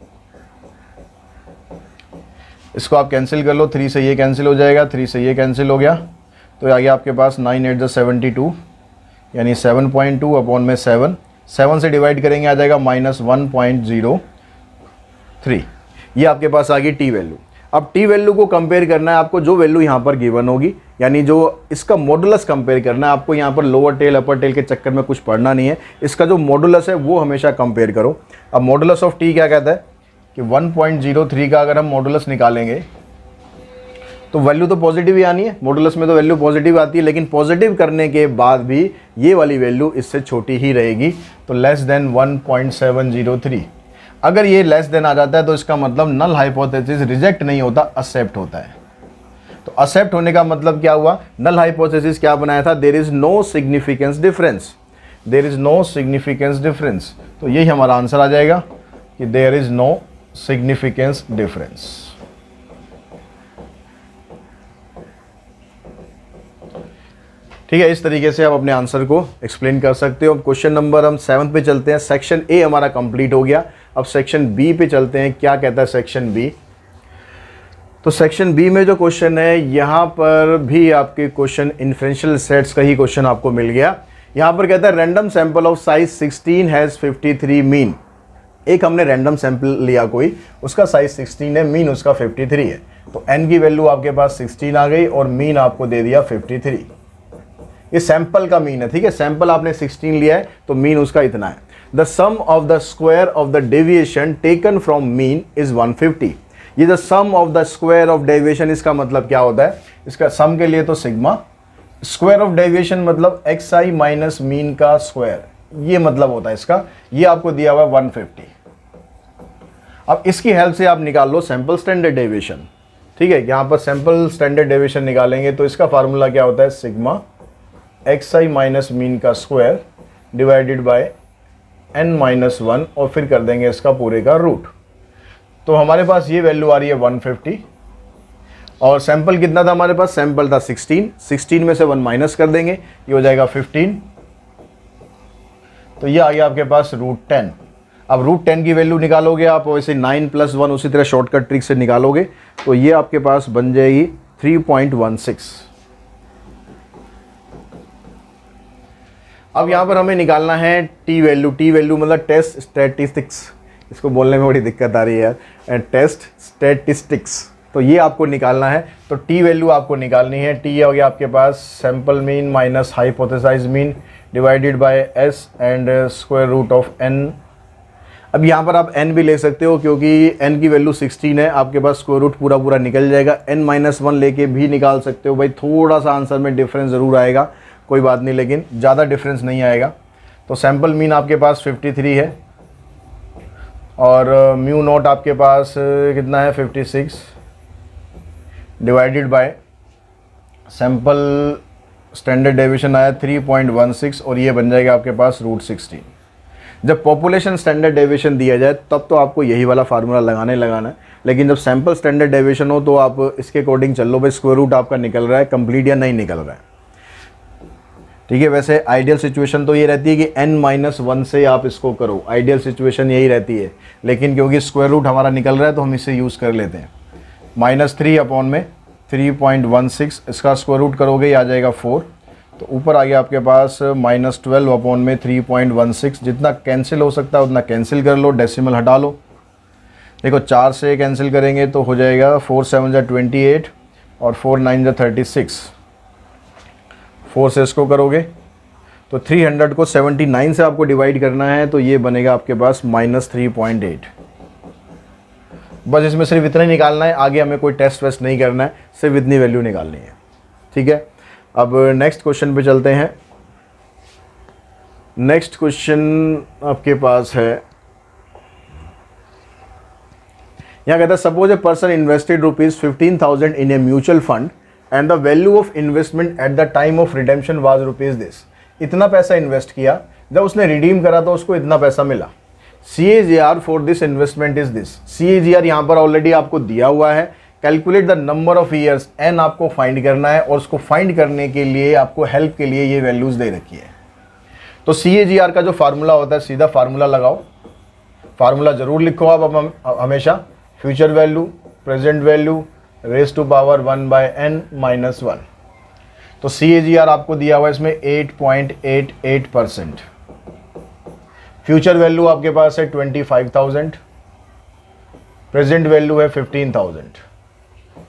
इसको आप कैंसिल कर लो, 3 से ये कैंसिल हो जाएगा, 3 से ये कैंसिल हो गया तो आ गया आपके पास 9 8 72 यानी 7.2 अपॉन में 7 से डिवाइड करेंगे आ जाएगा -1.03। ये आपके पास आ गई टी वैल्यू। अब टी वैल्यू को कंपेयर करना है आपको, जो वैल्यू यहाँ पर गिवन होगी, यानी जो इसका मॉडुलस कंपेयर करना है आपको। यहाँ पर लोअर टेल अपर टेल के चक्कर में कुछ पढ़ना नहीं है, इसका जो मॉडुलस है वो हमेशा कंपेयर करो। अब मॉडुलस ऑफ टी क्या कहता है कि 1.03 का अगर हम मॉडुलस निकालेंगे तो वैल्यू तो पॉजिटिव ही आनी है, मॉडुलस में तो वैल्यू पॉजिटिव आती है, लेकिन पॉजिटिव करने के बाद भी ये वाली वैल्यू इससे छोटी ही रहेगी, तो लेस देन 1.703। अगर ये लेस देन आ जाता है तो इसका मतलब नल हाइपोथेसिस रिजेक्ट नहीं होता, एक्सेप्ट होता है। तो एक्सेप्ट होने का मतलब क्या हुआ, नल हाइपोथेसिस क्या बनाया था, there is no significance difference, there is no significance difference. तो यही हमारा आंसर आ जाएगा कि there is no significance difference. ठीक है, इस तरीके से आप अपने आंसर को एक्सप्लेन कर सकते हो। अब क्वेश्चन नंबर हम 7 पे चलते हैं। सेक्शन ए हमारा कंप्लीट हो गया, अब सेक्शन बी पे चलते हैं। क्या कहता है सेक्शन बी, तो सेक्शन बी में जो क्वेश्चन है यहाँ पर भी आपके क्वेश्चन इन्फ्रेंशियल सेट्स का ही क्वेश्चन आपको मिल गया। यहाँ पर कहता है random sample of size 16 has 53 mean. एक हमने रैंडम सैंपल लिया कोई, उसका साइज 16 है, मीन उसका 53 है, तो n की वैल्यू आपके पास 16 आ गई और मीन आपको दे दिया 53। ये सैंपल का मीन है, ठीक है, सैंपल आपने 16 लिया है तो मीन उसका इतना है। The sum of the square of the deviation taken from mean is 150। ये the sum of the square of deviation, इसका मतलब क्या होता है, इसका सम के लिए तो सिग्मा, स्क्वायर ऑफ डेविएशन मतलब xi माइनस मीन का स्क्वायर, ये मतलब होता है इसका। ये आपको दिया हुआ है 150। अब इसकी हेल्प से आप निकाल लो सैंपल स्टैंडर्ड डेविएशन। ठीक है, यहाँ पर सैंपल स्टैंडर्ड डेविएशन निकालेंगे तो इसका फार्मूला क्या होता है, सिग्मा xi माइनस मीन का square divided by n minus 1 और फिर कर देंगे इसका पूरे का रूट। तो हमारे पास ये वैल्यू आ रही है 150 और सैंपल कितना था हमारे पास, सैंपल था 16 में से 1 माइनस कर देंगे, ये हो जाएगा 15, तो ये आ गया आपके पास √10। अब √10 की वैल्यू निकालोगे आप, वैसे 9 + 1 उसी तरह शॉर्टकट ट्रिक से निकालोगे तो ये आपके पास बन जाएगी 3.16। अब यहाँ पर हमें निकालना है टी वैल्यू। टी वैल्यू मतलब टेस्ट स्टैटिस्टिक्स, इसको बोलने में बड़ी दिक्कत आ रही है यार, टेस्ट स्टैटिस्टिक्स। तो ये आपको निकालना है, तो टी वैल्यू आपको निकालनी है। टी हो गया आपके पास sample mean minus hypothesise mean divided by S and square root of N. अब यहाँ पर आप n भी ले सकते हो क्योंकि n की वैल्यू 16 है, आपके पास स्क्वायर रूट पूरा पूरा निकल जाएगा। n-1 लेके भी निकाल सकते हो। भाई थोड़ा सा आंसर में डिफरेंस ज़रूर आएगा, कोई बात नहीं, लेकिन ज़्यादा डिफरेंस नहीं आएगा। तो सैंपल मीन आपके पास 53 है और म्यू नॉट आपके पास कितना है 56 divided by sample standard deviation आया 3.16 और ये बन जाएगा आपके पास √16। जब पॉपुलेशन स्टैंडर्ड डेविएशन दिया जाए तब तो आपको यही वाला फार्मूला लगाना है, लेकिन जब सैंपल स्टैंडर्ड डेविएशन हो तो आप इसके अकॉर्डिंग चल लो, भाई स्क्वायर रूट आपका निकल रहा है कंप्लीट या नहीं निकल रहा है। ठीक है, वैसे आइडियल सिचुएशन तो ये रहती है कि n-1 से आप इसको करो, आइडियल सिचुएशन यही रहती है, लेकिन क्योंकि स्क्वायर रूट हमारा निकल रहा है तो हम इसे यूज़ कर लेते हैं। -3 अपॉन में 3.16, इसका स्क्वायर रूट करोगे ये आ जाएगा 4, तो ऊपर आ गया आपके पास -12 अपॉन में 3.16। जितना कैंसिल हो सकता है उतना कैंसिल कर लो, डेसिमल हटा लो। देखो 4 से कैंसिल करेंगे तो हो जाएगा 4 7 जा 28 और 4 9 जा 36। 4 से इसको करोगे तो 300 को 79 से आपको डिवाइड करना है, तो ये बनेगा आपके पास -3.8। बस इसमें सिर्फ इतना ही निकालना है, आगे हमें कोई टेस्ट वेस्ट नहीं करना है, सिर्फ इतनी वैल्यू निकालनी है। ठीक है, अब नेक्स्ट क्वेश्चन पे चलते हैं। नेक्स्ट क्वेश्चन आपके पास है, यहाँ कहता है suppose a person invested ₹15,000 in a mutual fund and the value of investment at the time of redemption was ₹this। इतना पैसा इन्वेस्ट किया, जब उसने रिडीम करा तो उसको इतना पैसा मिला। CAGR for this investment is this. CAGR यहाँ पर ऑलरेडी आपको दिया हुआ है। Calculate the number of years, n आपको फाइंड करना है और उसको फाइंड करने के लिए आपको हेल्प के लिए ये वैल्यूज दे रखी है। तो CAGR का जो फार्मूला होता है सीधा फार्मूला लगाओ, फार्मूला जरूर लिखो आप हमेशा, future value present value raise to power 1/n-1। तो CAGR आपको दिया हुआ है इसमें 8.88%। फ्यूचर वैल्यू आपके पास है 25,000, प्रेजेंट वैल्यू है 15,000।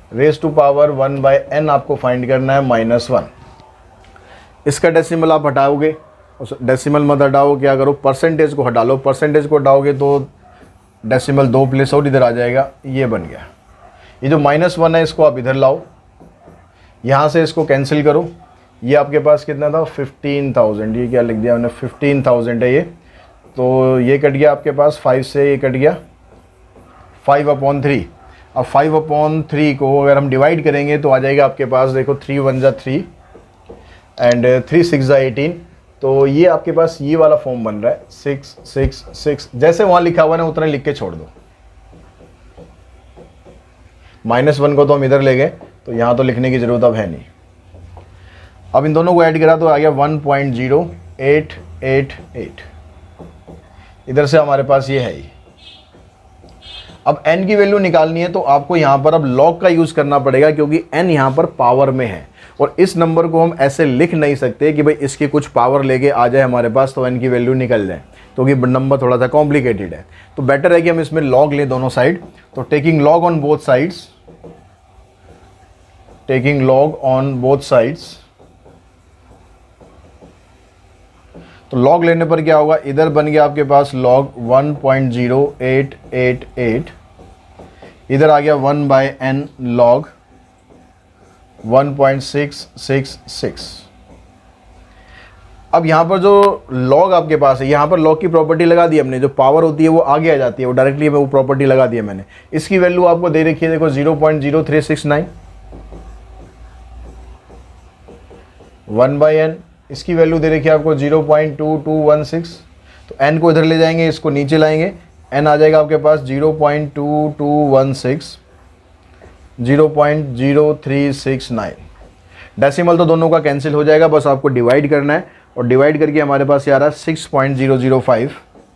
रेज टू पावर 1/n आपको फाइंड करना है -1। इसका डेसिमल आप हटाओगे, डेसिमल मत हटाओ, क्या करो परसेंटेज को हटा लो, परसेंटेज को हटाओगे तो डेसिमल 2 प्लेस और इधर आ जाएगा, ये बन गया। ये जो -1 है इसको आप इधर लाओ, यहाँ से इसको कैंसिल करो, ये आपके पास कितना था 15,000, ये क्या लिख दिया मैंने 15,000 है ये, तो ये कट गया आपके पास 5 से, ये कट गया 5/3। अब 5/3 को अगर हम डिवाइड करेंगे तो आ जाएगा आपके पास, देखो 3 1 जा 3 एंड 3 6 जा 18, तो ये आपके पास ये वाला फॉर्म बन रहा है 6 6 6, जैसे वहाँ लिखा हुआ है ना उतना लिख के छोड़ दो। -1 को तो हम इधर ले गए, तो यहाँ तो लिखने की ज़रूरत अब है नहीं। अब इन दोनों को ऐड करा तो आ गया 1.0888, इधर से हमारे पास ये है ही। अब n की वैल्यू निकालनी है तो आपको यहाँ पर अब लॉग का यूज़ करना पड़ेगा, क्योंकि n यहाँ पर पावर में है और इस नंबर को हम ऐसे लिख नहीं सकते कि भाई इसकी कुछ पावर लेके आ जाए हमारे पास तो n की वैल्यू निकल जाए, क्योंकि नंबर थोड़ा सा कॉम्प्लिकेटेड है। तो बेटर है कि हम इसमें लॉग लें दोनों साइड। तो taking log on both sides, taking log on both sides, तो लॉग लेने पर क्या होगा, इधर बन गया आपके पास लॉग 1.0888, इधर आ गया 1/n लॉग 1.666। अब यहाँ पर जो लॉग आपके पास है, यहाँ पर लॉग की प्रॉपर्टी लगा दी हमने, जो पावर होती है वो आगे आ जाती है, वो डायरेक्टली वो प्रॉपर्टी लगा दी है मैंने। इसकी वैल्यू आपको दे रखी है, देखो 0.0369, 1/n, इसकी वैल्यू दे रखी है आपको 0.2216, तो n को इधर ले जाएंगे, इसको नीचे लाएंगे, n आ जाएगा आपके पास 0.2216, 0.0369। डेसिमल तो दोनों का कैंसिल हो जाएगा, बस आपको डिवाइड करना है, और डिवाइड करके हमारे पास ये आ रहा है 6.005,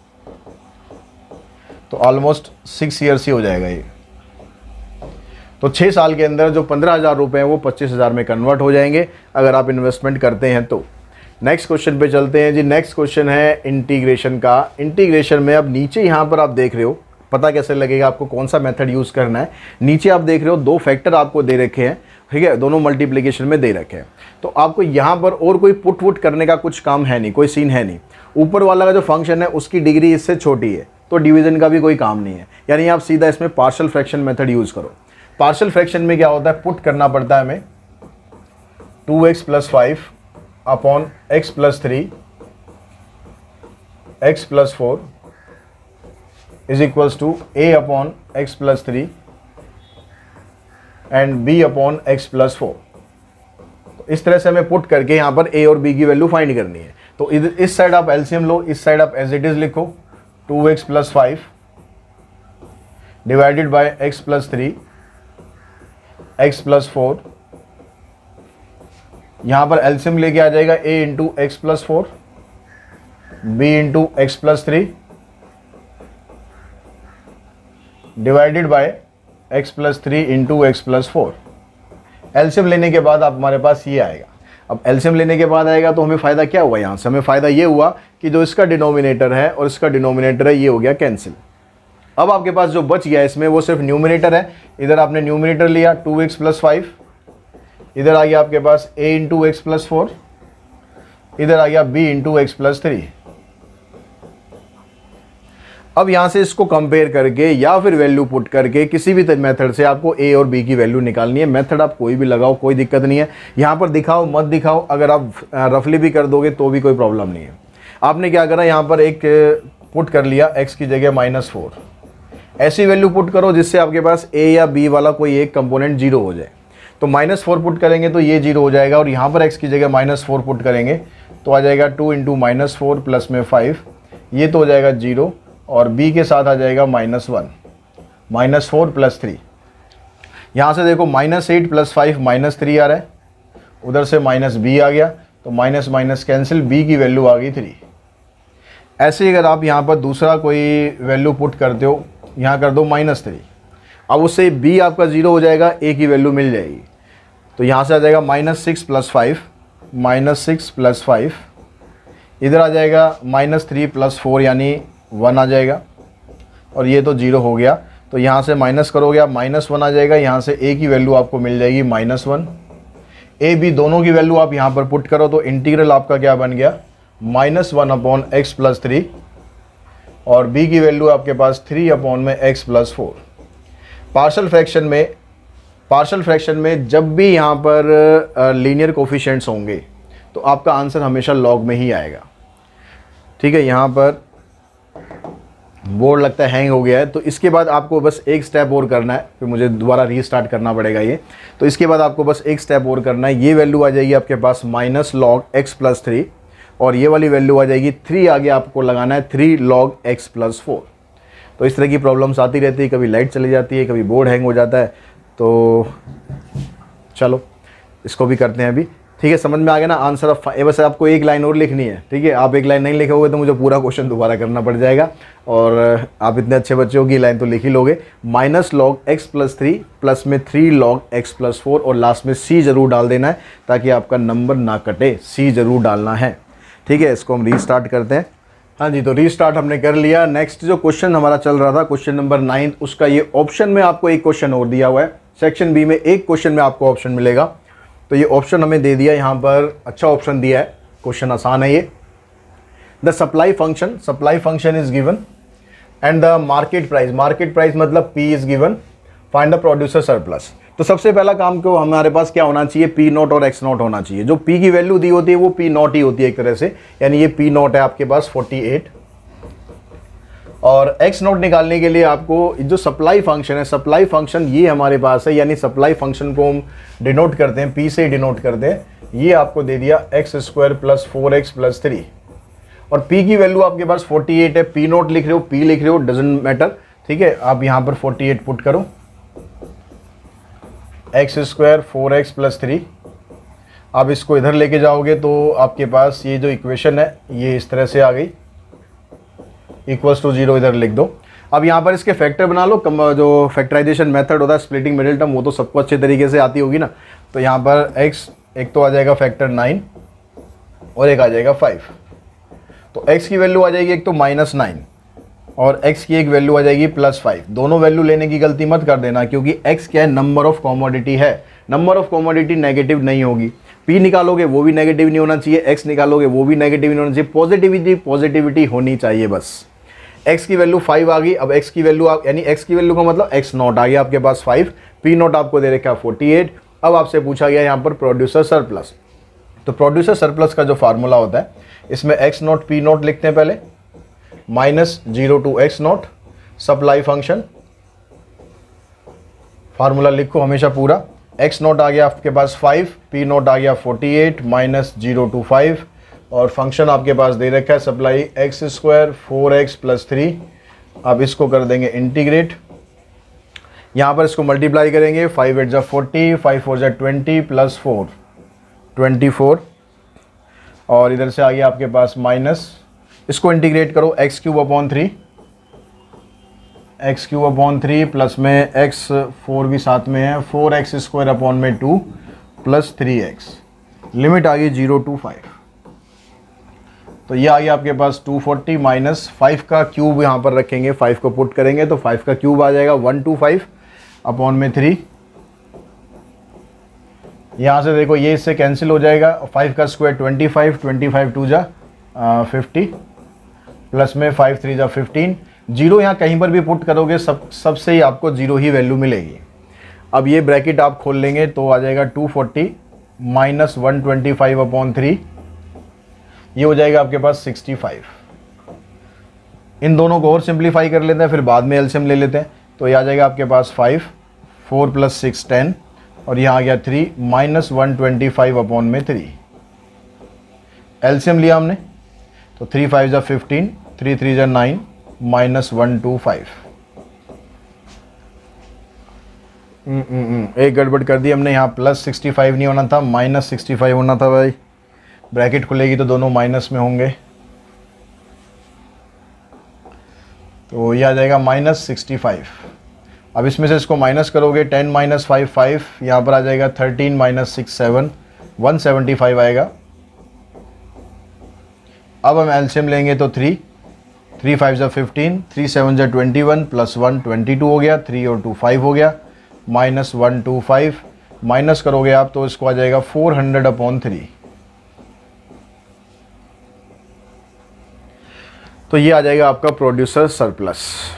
तो ऑलमोस्ट 6 ईयर्स ही हो जाएगा ये। तो 6 साल के अंदर जो 15,000 रुपये हैं वो 25,000 में कन्वर्ट हो जाएंगे अगर आप इन्वेस्टमेंट करते हैं तो। नेक्स्ट क्वेश्चन पे चलते हैं जी। नेक्स्ट क्वेश्चन है इंटीग्रेशन का। इंटीग्रेशन में अब नीचे यहाँ पर आप देख रहे हो, पता कैसे लगेगा आपको कौन सा मेथड यूज़ करना है। नीचे आप देख रहे हो 2 फैक्टर आपको दे रखे हैं, ठीक है, दोनों मल्टीप्लिकेशन में दे रखे हैं। तो आपको यहाँ पर और कोई पुट वुट करने का कुछ काम है नहीं, कोई सीन है नहीं। ऊपर वाला का जो फंक्शन है उसकी डिग्री इससे छोटी है, तो डिवीजन का भी कोई काम नहीं है, यानी आप सीधा इसमें पार्शियल फ्रैक्शन मेथड यूज़ करो। पार्शियल फ्रैक्शन में क्या होता है, पुट करना पड़ता है हमें 2x + 5 upon x + 3 x + 4 is equals to a upon x + 3 and b upon x + 4। तो इस तरह से हमें पुट करके यहाँ पर a और b की वैल्यू फाइंड करनी है। तो इस साइड आप एलसीएम लो, इस साइड आप एज इट इज लिखो, 2x + 5 divided by x + 3 x + 4, यहाँ पर एलसीएम लेके आ जाएगा a into x + 4, b into x + 3 divided by x + 3 into x + 4। LCM लेने के बाद आप हमारे पास ये आएगा। अब एलसीएम लेने के बाद आएगा तो हमें फ़ायदा क्या हुआ, यहाँ से हमें फ़ायदा ये हुआ कि जो इसका डिनोमिनेटर है और इसका डिनोमिनेटर है ये हो गया कैंसिल। अब आपके पास जो बच गया इसमें वो सिर्फ न्यूमिनेटर है। इधर आपने न्यूमिनेटर लिया 2x + 5, इधर आ गया आपके पास a इंटू x + 4, इधर आ गया b इंटू x + 3। अब यहाँ से इसको कंपेयर करके या फिर वैल्यू पुट करके किसी भी मेथड से आपको a और b की वैल्यू निकालनी है। मेथड आप कोई भी लगाओ, कोई दिक्कत नहीं है। यहाँ पर दिखाओ मत दिखाओ, अगर आप रफली भी कर दोगे तो भी कोई प्रॉब्लम नहीं है। आपने क्या करा, यहाँ पर एक पुट कर लिया x की जगह -4, ऐसी वैल्यू पुट करो जिससे आपके पास a या b वाला कोई एक कंपोनेंट 0 हो जाए। तो -4 पुट करेंगे तो ये 0 हो जाएगा, और यहाँ पर x की जगह -4 पुट करेंगे तो आ जाएगा 2 इंटू -4 प्लस में 5, ये तो हो जाएगा 0, और b के साथ आ जाएगा -1, -4 + 3। यहाँ से देखो -8 + 5 -3 आ रहा है, उधर से -b आ गया, तो माइनस माइनस कैंसिल, b की वैल्यू आ गई 3। ऐसे ही अगर आप यहाँ पर दूसरा कोई वैल्यू पुट करते हो, यहाँ कर दो -3, अब उससे b आपका 0 हो जाएगा, a की वैल्यू मिल जाएगी। तो यहाँ से आ जाएगा -6 + 5, -6 + 5, इधर आ जाएगा -3 + 4 यानी 1 आ जाएगा, और ये तो 0 हो गया। तो यहाँ से माइनस करोगे आप -1 आ जाएगा, यहाँ से a की वैल्यू आपको मिल जाएगी -1, a b दोनों की वैल्यू आप यहाँ पर पुट करो तो इंटीग्रल आपका क्या बन गया -1/x + 3 और b की वैल्यू आपके पास 3/x + 4। पार्शियल फ्रैक्शन में जब भी यहाँ पर लीनियर कोफिशिएंट्स होंगे तो आपका आंसर हमेशा लॉग में ही आएगा। ठीक है, यहाँ पर बोर्ड लगता है हैंग हो गया है, तो इसके बाद आपको बस एक स्टेप और करना है, फिर मुझे दोबारा रीस्टार्ट करना पड़ेगा ये। तो इसके बाद आपको बस एक स्टेप और करना है, ये वैल्यू आ जाएगी आपके पास -log x + 3 और ये वाली वैल्यू आ जाएगी 3, आगे आपको लगाना है 3log x + 4। तो इस तरह की प्रॉब्लम्स आती रहती है, कभी लाइट चली जाती है, कभी बोर्ड हैंग हो जाता है। तो चलो इसको भी करते हैं अभी। ठीक है, समझ में आ गया ना आंसर ऑफ। बस आपको एक लाइन और लिखनी है। ठीक है, आप एक लाइन नहीं लिखोगे तो मुझे पूरा क्वेश्चन दोबारा करना पड़ जाएगा, और आप इतने अच्छे बच्चे हो कि लाइन तो लिख ही लोगे। -log x + 3 प्लस में 3log x + 4 और लास्ट में c जरूर डाल देना है ताकि आपका नंबर ना कटे, c जरूर डालना है। ठीक है, इसको हम रीस्टार्ट करते हैं। हाँ जी, तो रीस्टार्ट हमने कर लिया। नेक्स्ट जो क्वेश्चन हमारा चल रहा था, क्वेश्चन नंबर 9, उसका ये ऑप्शन में आपको एक क्वेश्चन और दिया हुआ है। सेक्शन बी में एक क्वेश्चन में आपको ऑप्शन मिलेगा, तो ये ऑप्शन हमें दे दिया यहाँ पर, अच्छा ऑप्शन दिया है, क्वेश्चन आसान है ये। The supply function is given and the market price मतलब P is given, find the producer surplus. तो सबसे पहला काम को हमारे पास क्या होना चाहिए, P0 और X0 होना चाहिए। जो P की वैल्यू दी होती है वो P0 ही होती है एक तरह से, यानी ये P0 है आपके पास 48, और X0 निकालने के लिए आपको जो सप्लाई फंक्शन है, सप्लाई फंक्शन ये हमारे पास है, यानी सप्लाई फंक्शन को हम डिनोट करते हैं, P से डिनोट करते हैं। ये आपको दे दिया x² + 4x + 3, और P की वैल्यू आपके पास 48 है। P0 लिख रहे हो, P लिख रहे हो, डजेंट मैटर। ठीक है, आप यहाँ पर 48 पुट करो, x² 4x + 3। आप इसको इधर लेके जाओगे तो आपके पास ये जो इक्वेशन है ये इस तरह से आ गई, =0 इधर लिख दो। अब यहाँ पर इसके फैक्टर बना लो, जो फैक्टराइजेशन मेथड होता है, स्प्लिटिंग मिडिल टर्म, वो तो सबको अच्छे तरीके से आती होगी ना। तो यहाँ पर x एक तो आ जाएगा फैक्टर 9 और एक आ जाएगा 5, तो x की वैल्यू आ जाएगी एक तो -9 और x की एक वैल्यू आ जाएगी +5। दोनों वैल्यू लेने की गलती मत कर देना, क्योंकि x क्या है, नंबर ऑफ कॉमोडिटी है। नंबर ऑफ कॉमोडिटी नेगेटिव नहीं होगी। P निकालोगे वो भी नेगेटिव नहीं होना चाहिए, x निकालोगे वो भी नेगेटिव नहीं होना चाहिए, पॉजिटिविटी होनी चाहिए बस। x की वैल्यू 5 आ गई। अब x की वैल्यू यानी x की वैल्यू का मतलब x0 आ गया आपके पास 5, P0 आपको दे रखा 48। अब आपसे पूछा गया यहाँ पर प्रोड्यूसर सरप्लस। तो प्रोड्यूसर सरप्लस का जो फार्मूला होता है, इसमें x0 P0 लिखते हैं पहले, -0 to x0 supply function, formula लिखो हमेशा पूरा। x0 आ गया आपके पास 5, P0 आ गया 48, -0 to 5, और फंक्शन आपके पास दे रखा है सप्लाई x² 4x + 3। अब इसको कर देंगे इंटीग्रेट, यहाँ पर इसको मल्टीप्लाई करेंगे, 5 8 = 40, 5 4 = 20 + 4 24, और इधर से आ गया आपके पास माइनस, इसको इंटीग्रेट करो x³ प्लस में x4 भी साथ में है, 4x² 2 + 3x, लिमिट आ गई 0 to 5। तो ये आ गया आपके पास 240 माइनस 5 का क्यूब यहाँ पर रखेंगे, 5 को पुट करेंगे तो 5 का क्यूब आ जाएगा 125/3। यहाँ से देखो ये इससे कैंसिल हो जाएगा, 5 का स्क्वायर 25, 25 2 जा 50 प्लस में 5 3 जा 15। जीरो यहाँ कहीं पर भी पुट करोगे सबसे ही आपको 0 ही वैल्यू मिलेगी। अब ये ब्रैकेट आप खोल लेंगे तो आ जाएगा 240 माइनस 125/3, ये हो जाएगा आपके पास 65। इन दोनों को और सिंप्लीफाई कर लेते हैं, फिर बाद में एलसीएम ले लेते हैं। तो ये आ जाएगा आपके पास 5, 4 + 6 10, और यहाँ आ गया 3 माइनस 125/3। एलसीएम लिया हमने तो 3 5 जा 15, 3 3 जा 9 माइनस 125। एक गड़बड़ कर दी हमने, यहाँ +65 नहीं होना था, -65 होना था भाई। ब्रैकेट खुलेगी तो दोनों माइनस में होंगे, तो ये आ जाएगा -65। अब इसमें से इसको माइनस करोगे, 10 - 5 5, यहाँ पर आ जाएगा 13 - 6 7, 175 आएगा। अब हम एलसीएम लेंगे तो 3 3 5 ज़ा 15, 3 7 ज़ा 21 प्लस 1 22 हो गया, 3 और 2 5 हो गया, माइनस 1 2 5 माइनस करोगे आप तो इसको आ जाएगा 400/3। तो ये आ जाएगा आपका प्रोड्यूसर सरप्लस।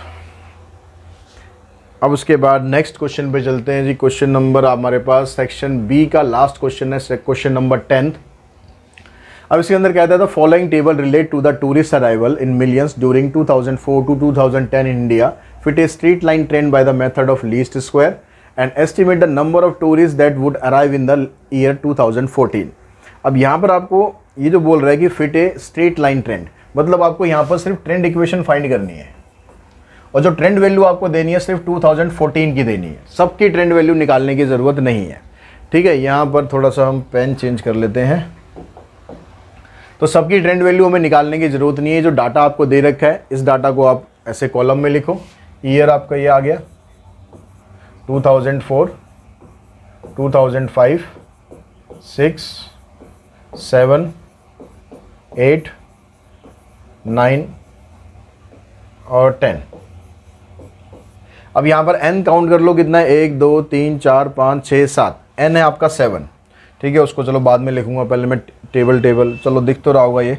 अब उसके बाद नेक्स्ट क्वेश्चन पे चलते हैं जी। क्वेश्चन नंबर हमारे पास सेक्शन बी का लास्ट क्वेश्चन है, क्वेश्चन नंबर 10। अब इसके अंदर कहता है the following table relate to the tourist arrival in millions during 2004 to 2010 in India, fit a straight line trend by the method of least square and estimate the number of tourist that would arrive in the year 2014। अब यहाँ पर आपको ये जो बोल रहा है कि fit a straight line trend, मतलब आपको यहाँ पर सिर्फ ट्रेंड इक्वेशन फाइंड करनी है और जो ट्रेंड वैल्यू आपको देनी है सिर्फ 2014 की देनी है, सबकी ट्रेंड वैल्यू निकालने की ज़रूरत नहीं है। ठीक है, यहाँ पर थोड़ा सा हम पेन चेंज कर लेते हैं। तो सबकी ट्रेंड वैल्यू हमें निकालने की ज़रूरत नहीं है। जो डाटा आपको दे रखा है इस डाटा को आप ऐसे कॉलम में लिखो। ईयर आपका ये आ गया 2004, 2005, 6, 7, 8, 9 और 10। अब यहाँ पर n काउंट कर लो कितना है, 1 2 3 4 5 6 7, n है आपका 7। ठीक है, उसको चलो बाद में लिखूंगा, पहले मैं टेबल चलो दिख तो रहा होगा ये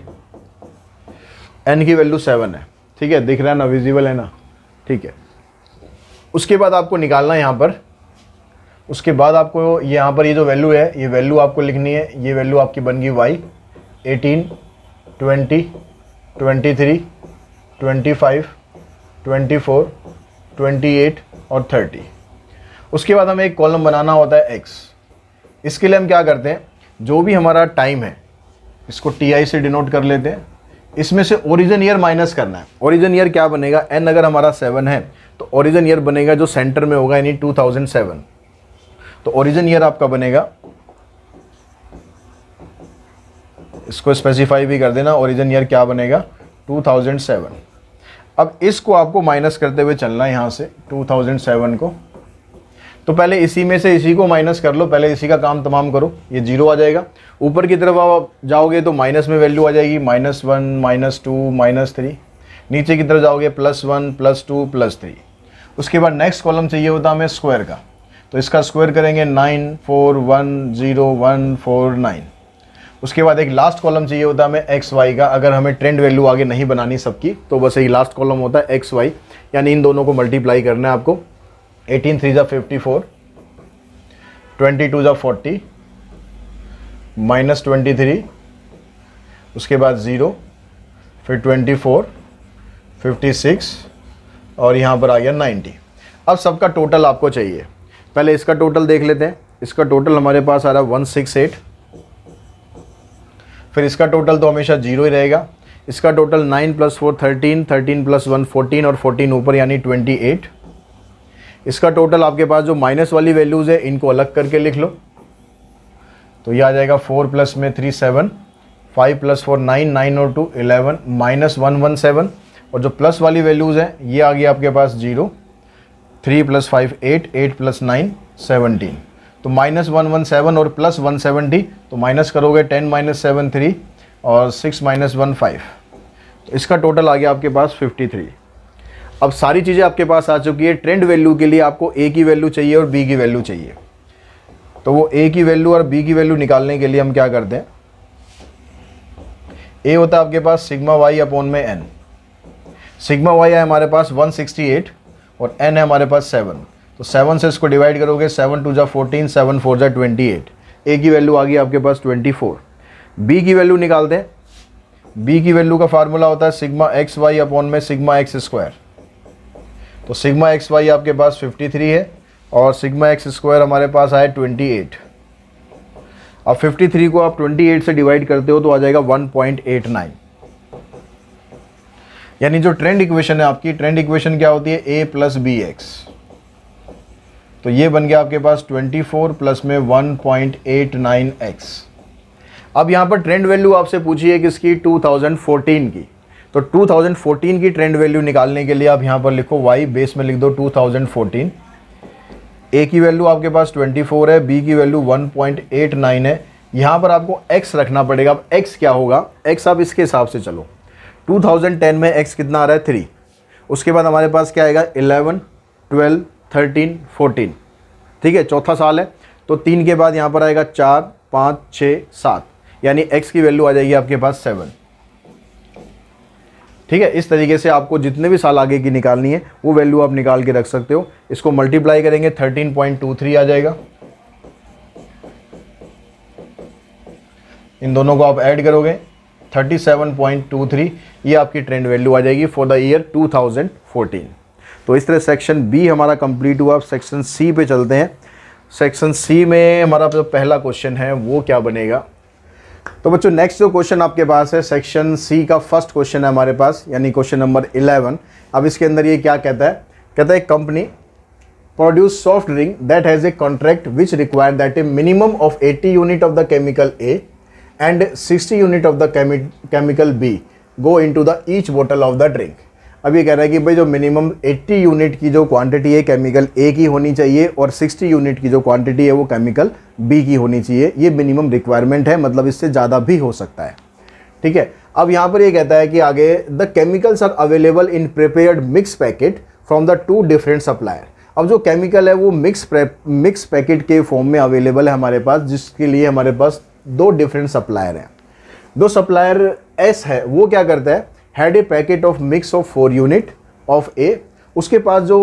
n की वैल्यू 7 है। ठीक है, दिख रहा है ना, विजिबल है ना। ठीक है, उसके बाद आपको निकालना है यहाँ पर, उसके बाद आपको यहाँ पर ये जो वैल्यू है ये वैल्यू आपको लिखनी है। ये वैल्यू आपकी बन गई y 18, 20, 23, 25, 24, 28 और 30। उसके बाद हमें एक कॉलम बनाना होता है x। इसके लिए हम क्या करते हैं, जो भी हमारा टाइम है इसको ti से डिनोट कर लेते हैं। इसमें से ओरिजिन ईयर माइनस करना है। ओरिजिन ईयर क्या बनेगा, n अगर हमारा 7 है तो ओरिजिन ईयर बनेगा जो सेंटर में होगा, यानी 2007। तो ओरिजिन ईयर आपका बनेगा, इसको स्पेसिफाई भी कर देना, ओरिजिन ईयर क्या बनेगा 2007। अब इसको आपको माइनस करते हुए चलना है यहाँ से 2007 को। तो पहले इसी में से इसी को माइनस कर लो, पहले इसी का काम तमाम करो। ये 0 आ जाएगा। ऊपर की तरफ आप जाओगे तो माइनस में वैल्यू आ जाएगी -1, -2, -3। नीचे की तरफ जाओगे +1, +2, +3। उसके बाद नेक्स्ट कॉलम चाहिए होता हमें स्क्वायर का, तो इसका स्क्वायर करेंगे 9 4 1 0 1 4 9। उसके बाद एक लास्ट कॉलम चाहिए होता है हमें एक्स वाई का। अगर हमें ट्रेंड वैल्यू आगे नहीं बनानी सबकी तो बस यही लास्ट कॉलम होता है एक्स वाई, यानी इन दोनों को मल्टीप्लाई करना है आपको। 18 3 ज़ा 54, 22 ज़ा 40, -23, उसके बाद 0, फिर 24, 56 और यहाँ पर आ गया 90। अब सबका टोटल आपको चाहिए। पहले इसका टोटल देख लेते हैं। इसका टोटल हमारे पास आ रहा है 168। फिर इसका टोटल तो हमेशा 0 ही रहेगा। इसका टोटल 9 + 4 13, 13 + 1 14 और 14 ऊपर यानी 28। इसका टोटल आपके पास जो माइनस वाली वैल्यूज़ है इनको अलग करके लिख लो। तो ये आ जाएगा 4 + में 3 7, 5 + 4 9, 9 और 2 11, -1 17। और जो प्लस वाली वैल्यूज़ हैं ये आ गई आपके पास 0, 3 + 5 8, 8 + 9 17। तो -117 और +170, तो माइनस करोगे 10 - 7 3 और 6 - 1 5। तो इसका टोटल आ गया आपके पास 53। अब सारी चीज़ें आपके पास आ चुकी है। ट्रेंड वैल्यू के लिए आपको ए की वैल्यू चाहिए और बी की वैल्यू चाहिए। तो वो ए की वैल्यू और बी की वैल्यू निकालने के लिए हम क्या करते हैं, ए होता है आपके पास सिग्मा वाई अपॉन में एन। सिग्मा वाई है हमारे पास 168 और एन है हमारे पास 7। तो 7 से इसको डिवाइड करोगे, 7 2 ज़ा 14, 7 4 ज़ा 28। ए की वैल्यू आ गई आपके पास 24। बी की वैल्यू निकालते हैं। बी की वैल्यू का फार्मूला होता है सिग्मा एक्स वाई अपॉन में सिग्मा एक्स स्क्वायर। तो सिग्मा एक्स वाई आपके पास 53 है और सिग्मा एक्स स्क्वायर हमारे पास आया 28। अब 53 को आप 28 से डिवाइड करते हो तो आ जाएगा 1.89। यानी जो ट्रेंड इक्वेशन है आपकी, ट्रेंड इक्वेशन क्या होती है, a + bx। तो ये बन गया आपके पास 24 प्लस में 1.89x। अब यहाँ पर ट्रेंड वैल्यू आपसे पूछी है किसकी, 2014 की। तो 2014 की ट्रेंड वैल्यू निकालने के लिए आप यहाँ पर लिखो y, बेस में लिख दो 2014। a की वैल्यू आपके पास 24 है, b की वैल्यू 1.89 है। यहाँ पर आपको x रखना पड़ेगा। अब x क्या होगा, x आप इसके हिसाब से चलो। 2010 में x कितना आ रहा है 3, उसके बाद हमारे पास क्या आएगा 11, 12, 13, 14, ठीक है, चौथा साल है। तो 3 के बाद यहाँ पर आएगा 4, 5, 6, 7, यानी x की वैल्यू आ जाएगी आपके पास 7, ठीक है। इस तरीके से आपको जितने भी साल आगे की निकालनी है वो वैल्यू आप निकाल के रख सकते हो। इसको मल्टीप्लाई करेंगे 13.23 आ जाएगा, इन दोनों को आप ऐड करोगे 37.23, ये आपकी ट्रेंड वैल्यू आ जाएगी फॉर द ईयर 2014। तो इस तरह सेक्शन बी हमारा कंप्लीट हुआ। अब सेक्शन सी पे चलते हैं। सेक्शन सी में हमारा जो पहला क्वेश्चन है वो क्या बनेगा। तो बच्चों नेक्स्ट जो क्वेश्चन आपके पास है सेक्शन सी का फर्स्ट क्वेश्चन है हमारे पास, यानी क्वेश्चन नंबर 11। अब इसके अंदर ये क्या कहता है, कहता है company produce soft drink that has a contract which require that a minimum of 80 unit of the chemical A and 60 unit of the chemical B go into the each बोतल ऑफ द ड्रिंक। अब ये कह रहा है कि भाई जो minimum 80 unit की जो क्वांटिटी है केमिकल ए की होनी चाहिए और 60 यूनिट की जो क्वांटिटी है वो केमिकल बी की होनी चाहिए। ये मिनिमम रिक्वायरमेंट है, मतलब इससे ज़्यादा भी हो सकता है, ठीक है। अब यहाँ पर ये कहता है कि आगे the chemicals are available in prepared mix packet from the 2 different supplier. अब जो केमिकल है वो मिक्स पैकेट के फॉर्म में अवेलेबल है हमारे पास, जिसके लिए हमारे पास 2 डिफरेंट सप्लायर हैं। दो सप्लायर एस है वो क्या करता है, had a packet of mix of 4 unit of A. उसके पास जो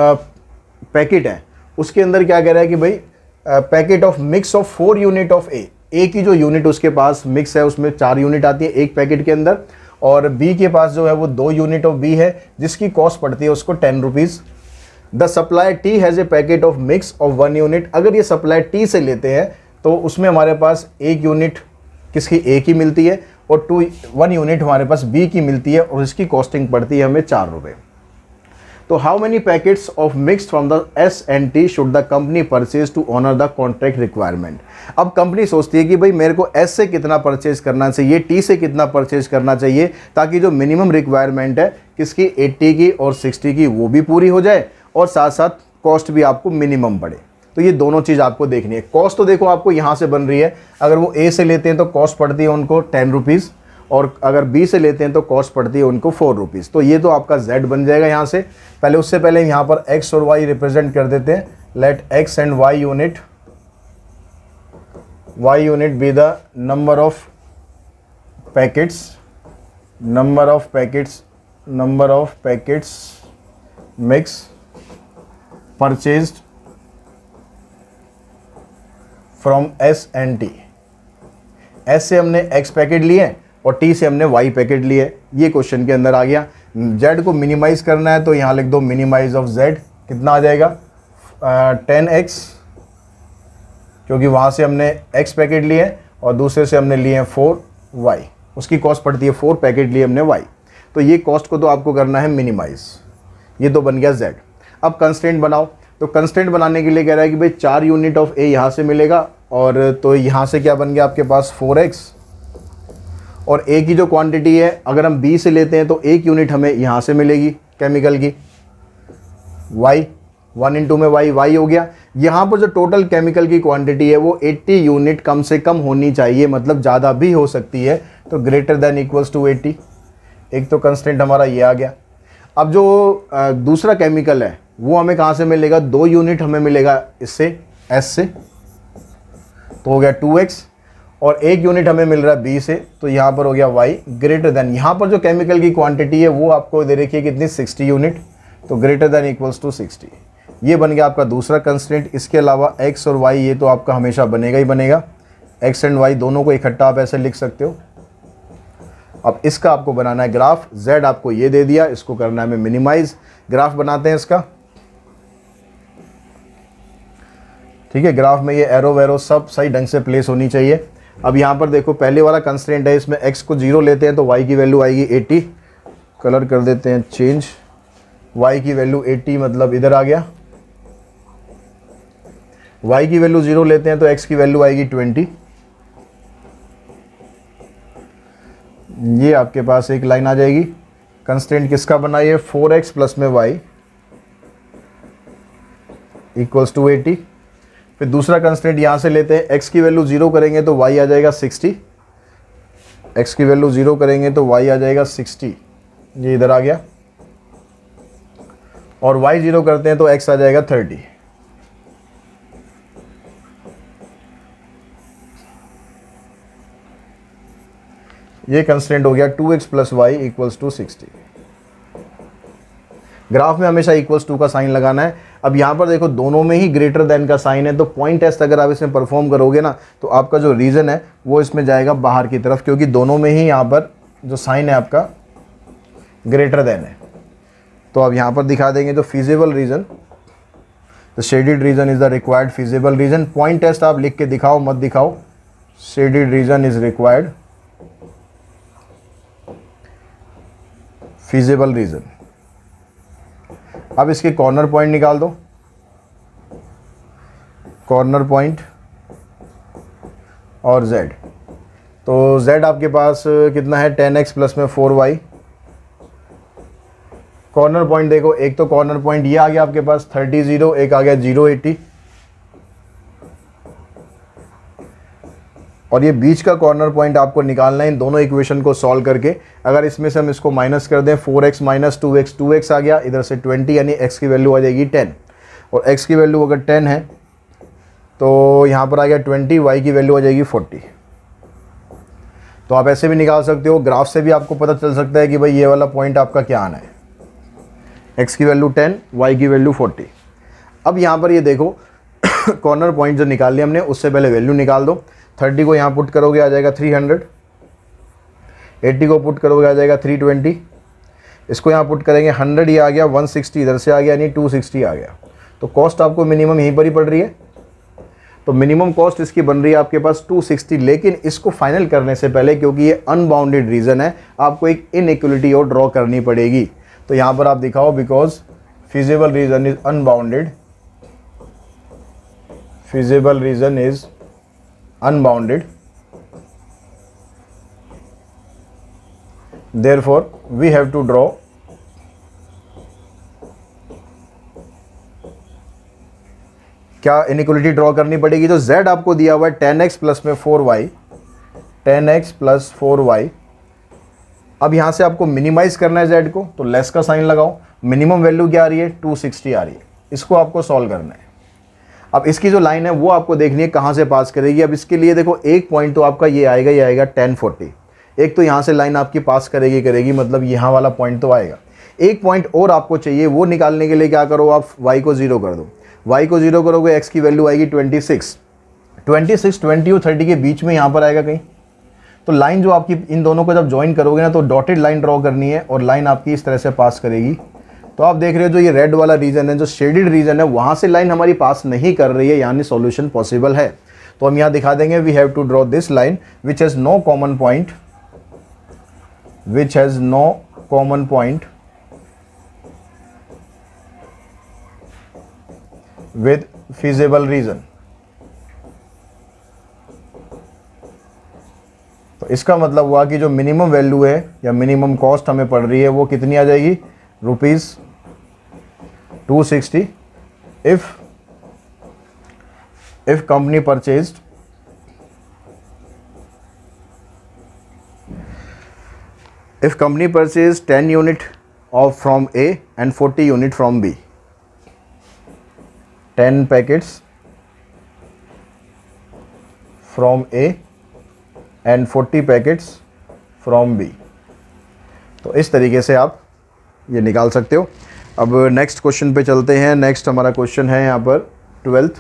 पैकेट है उसके अंदर क्या कह रहा है कि भाई packet of mix of 4 unit of A की जो यूनिट उसके पास मिक्स है उसमें 4 यूनिट आती है एक पैकेट के अंदर, और बी के पास जो है वो 2 यूनिट ऑफ बी है जिसकी कॉस्ट पड़ती है उसको 10 rupees. The supplier T has a packet of mix of 1 unit. अगर ये सप्लायर टी से लेते हैं तो उसमें हमारे पास 1 यूनिट किसकी ए की मिलती है और 1 यूनिट हमारे पास बी की मिलती है और इसकी कॉस्टिंग पड़ती है हमें 4 रुपये। तो how many packets of mix from the S and T should the company purchase to honour the contract requirement. अब कंपनी सोचती है कि भाई मेरे को एस से कितना परचेज करना चाहिए, टी से कितना परचेज करना चाहिए, ताकि जो मिनिमम रिक्वायरमेंट है किसकी 80 की और 60 की वो भी पूरी हो जाए और साथ साथ कॉस्ट भी आपको मिनिमम पड़े। तो ये दोनों चीज़ आपको देखनी है। कॉस्ट तो देखो आपको यहाँ से बन रही है, अगर वो ए से लेते हैं तो कॉस्ट पड़ती है उनको 10 रुपीज़ और अगर बी से लेते हैं तो कॉस्ट पड़ती है उनको 4 रुपीज़। तो ये तो आपका z बन जाएगा यहाँ से। पहले उससे पहले यहाँ पर x और y रिप्रेजेंट कर देते हैं। Let x and y unit be the number of packets mix purchased from S and T. S से हमने x पैकेट लिए और टी से हमने y पैकेट लिए, ये क्वेश्चन के अंदर आ गया। z को मिनिमाइज करना है तो यहाँ लिख दो मिनिमाइज ऑफ z, कितना आ जाएगा 10x, क्योंकि वहाँ से हमने x पैकेट लिए और दूसरे से हमने लिए 4y, उसकी कॉस्ट पड़ती है 4 पैकेट लिए हमने y। तो ये कॉस्ट को तो आपको करना है मिनिमाइज, ये तो बन गया z। अब कंस्ट्रेंट बनाओ, तो कंस्ट्रेंट बनाने के लिए कह रहा है कि भाई 4 यूनिट ऑफ ए यहाँ से मिलेगा और तो यहाँ से क्या बन गया आपके पास 4x, और ए की जो क्वांटिटी है अगर हम बी से लेते हैं तो 1 यूनिट हमें यहाँ से मिलेगी केमिकल की, y 1 इंटू में y हो गया। यहाँ पर जो टोटल केमिकल की क्वांटिटी है वो 80 यूनिट कम से कम होनी चाहिए, मतलब ज़्यादा भी हो सकती है, तो ग्रेटर देन इक्वल्स टू 80। एक तो कंस्टेंट हमारा ये आ गया। अब जो दूसरा केमिकल है वो हमें कहाँ से मिलेगा, 2 यूनिट हमें मिलेगा इससे s से, तो हो गया 2x, और 1 यूनिट हमें मिल रहा है बी से, तो यहाँ पर हो गया y ग्रेटर देन, यहाँ पर जो केमिकल की क्वांटिटी है वो आपको दे रखी है कितनी 60 यूनिट, तो ग्रेटर देन इक्वल्स टू 60। ये बन गया आपका दूसरा कंस्ट्रेंट। इसके अलावा x और y ये तो आपका हमेशा बनेगा ही बनेगा, x एंड y दोनों को इकट्ठा आप ऐसे लिख सकते हो। अब इसका आपको बनाना है ग्राफ, z आपको ये दे दिया, इसको करना है हमें मिनिमाइज। ग्राफ बनाते हैं इसका, ठीक है। ग्राफ में ये एरो वेरो सब सही ढंग से प्लेस होनी चाहिए। अब यहाँ पर देखो पहले वाला कंस्ट्रेंट है, इसमें x को 0 लेते हैं तो y की वैल्यू आएगी 80, कलर कर देते हैं चेंज, y की वैल्यू 80 मतलब इधर आ गया। y की वैल्यू 0 लेते हैं तो x की वैल्यू आएगी 20। ये आपके पास एक लाइन आ जाएगी। कंस्ट्रेंट किसका बना, ये 4x प्लस में y इक्वल्स टू 80। फिर दूसरा कंस्ट्रेंट यहाँ से लेते हैं, x की वैल्यू 0 करेंगे तो y आ जाएगा 60, x की वैल्यू 0 करेंगे तो y आ जाएगा 60, ये इधर आ गया, और y 0 करते हैं तो x आ जाएगा 30। ये कंस्टेंट हो गया 2x plus y equals to 60। Graph में हमेशा इक्वल्स टू का साइन लगाना है। अब यहाँ पर देखो दोनों में ही ग्रेटर देन का साइन है, तो पॉइंट टेस्ट अगर आप इसमें परफॉर्म करोगे ना तो आपका जो रीजन है वो इसमें जाएगा बाहर की तरफ, क्योंकि दोनों में ही यहाँ पर जो साइन है आपका ग्रेटर देन है। तो अब यहाँ पर दिखा देंगे तो feasible region, the shaded region is the required feasible region. Point test आप लिख के दिखाओ मत दिखाओ, shaded region is required feasible region. अब इसके कॉर्नर पॉइंट निकाल दो, कॉर्नर पॉइंट और z। तो z आपके पास कितना है 10x प्लस में 4y। कॉर्नर पॉइंट देखो, एक तो कॉर्नर पॉइंट ये आ गया आपके पास 30 0, एक आ गया 0 80, और ये बीच का कॉर्नर पॉइंट आपको निकालना है इन दोनों इक्वेशन को सॉल्व करके। अगर इसमें से हम इसको माइनस कर दें 4x माइनस 2x, 2x आ गया, इधर से 20 यानी x की वैल्यू आ जाएगी 10, और x की वैल्यू अगर 10 है तो यहाँ पर आ गया 20, y की वैल्यू आ जाएगी 40। तो आप ऐसे भी निकाल सकते हो, ग्राफ से भी आपको पता चल सकता है कि भाई ये वाला पॉइंट आपका क्या आना है, x की वैल्यू 10, y की वैल्यू 40। अब यहाँ पर ये देखो कॉर्नर पॉइंट जो निकाल लिया हमने, उससे पहले वैल्यू निकाल दो। 30 को यहाँ पुट करोगे आ जाएगा 300, 80 को पुट करोगे आ जाएगा 320, इसको यहाँ पुट करेंगे 100, ये आ गया 160, इधर से आ गया यानी 260 आ गया। तो कॉस्ट आपको मिनिमम यहीं पर ही पड़ रही है, तो मिनिमम कॉस्ट इसकी बन रही है आपके पास 260। लेकिन इसको फाइनल करने से पहले, क्योंकि ये अनबाउंडेड रीजन है, आपको एक इनइक्वलिटी और ड्रॉ करनी पड़ेगी। तो यहाँ पर आप दिखाओ because feasible region is unbounded, feasible region is unbounded, therefore we have to draw क्या इनइक्वलिटी ड्रॉ करनी पड़ेगी। तो z आपको दिया हुआ है 10x प्लस में 4y, 10x प्लस 4y। अब यहां से आपको मिनिमाइज करना है z को, तो लेस का साइन लगाओ। मिनिमम वैल्यू क्या आ रही है 260 आ रही है, इसको आपको सॉल्व करना है। अब इसकी जो लाइन है वो आपको देखनी है कहाँ से पास करेगी। अब इसके लिए देखो एक पॉइंट तो आपका ये आएगा, ये आएगा 1040, एक तो यहाँ से लाइन आपकी पास करेगी, मतलब यहाँ वाला पॉइंट तो आएगा। एक पॉइंट और आपको चाहिए, वो निकालने के लिए क्या करो आप y को 0 कर दो। y को 0 करोगे x की वैल्यू आएगी 26, 20 और 30 के बीच में यहाँ पर आएगा कहीं। तो लाइन जो आपकी इन दोनों को जब ज्वाइन करोगे ना तो डॉटेड लाइन ड्रॉ करनी है, और लाइन आपकी इस तरह से पास करेगी। तो आप देख रहे हो जो ये रेड वाला रीजन है, जो शेडेड रीजन है, वहां से लाइन हमारी पास नहीं कर रही है, यानी सॉल्यूशन पॉसिबल है। तो हम यहां दिखा देंगे we have to draw this line which has no common point, which has no common point with feasible region. तो इसका मतलब हुआ कि जो मिनिमम वैल्यू है या मिनिमम कॉस्ट हमें पड़ रही है वो कितनी आ जाएगी, ₹260 if company purchased if company purchased 10 unit of from A and 40 unit from B, 10 packets from A and 40 packets from B. तो इस तरीके से आप ये निकाल सकते हो। अब नेक्स्ट क्वेश्चन पे चलते हैं। नेक्स्ट हमारा क्वेश्चन है यहाँ पर 12th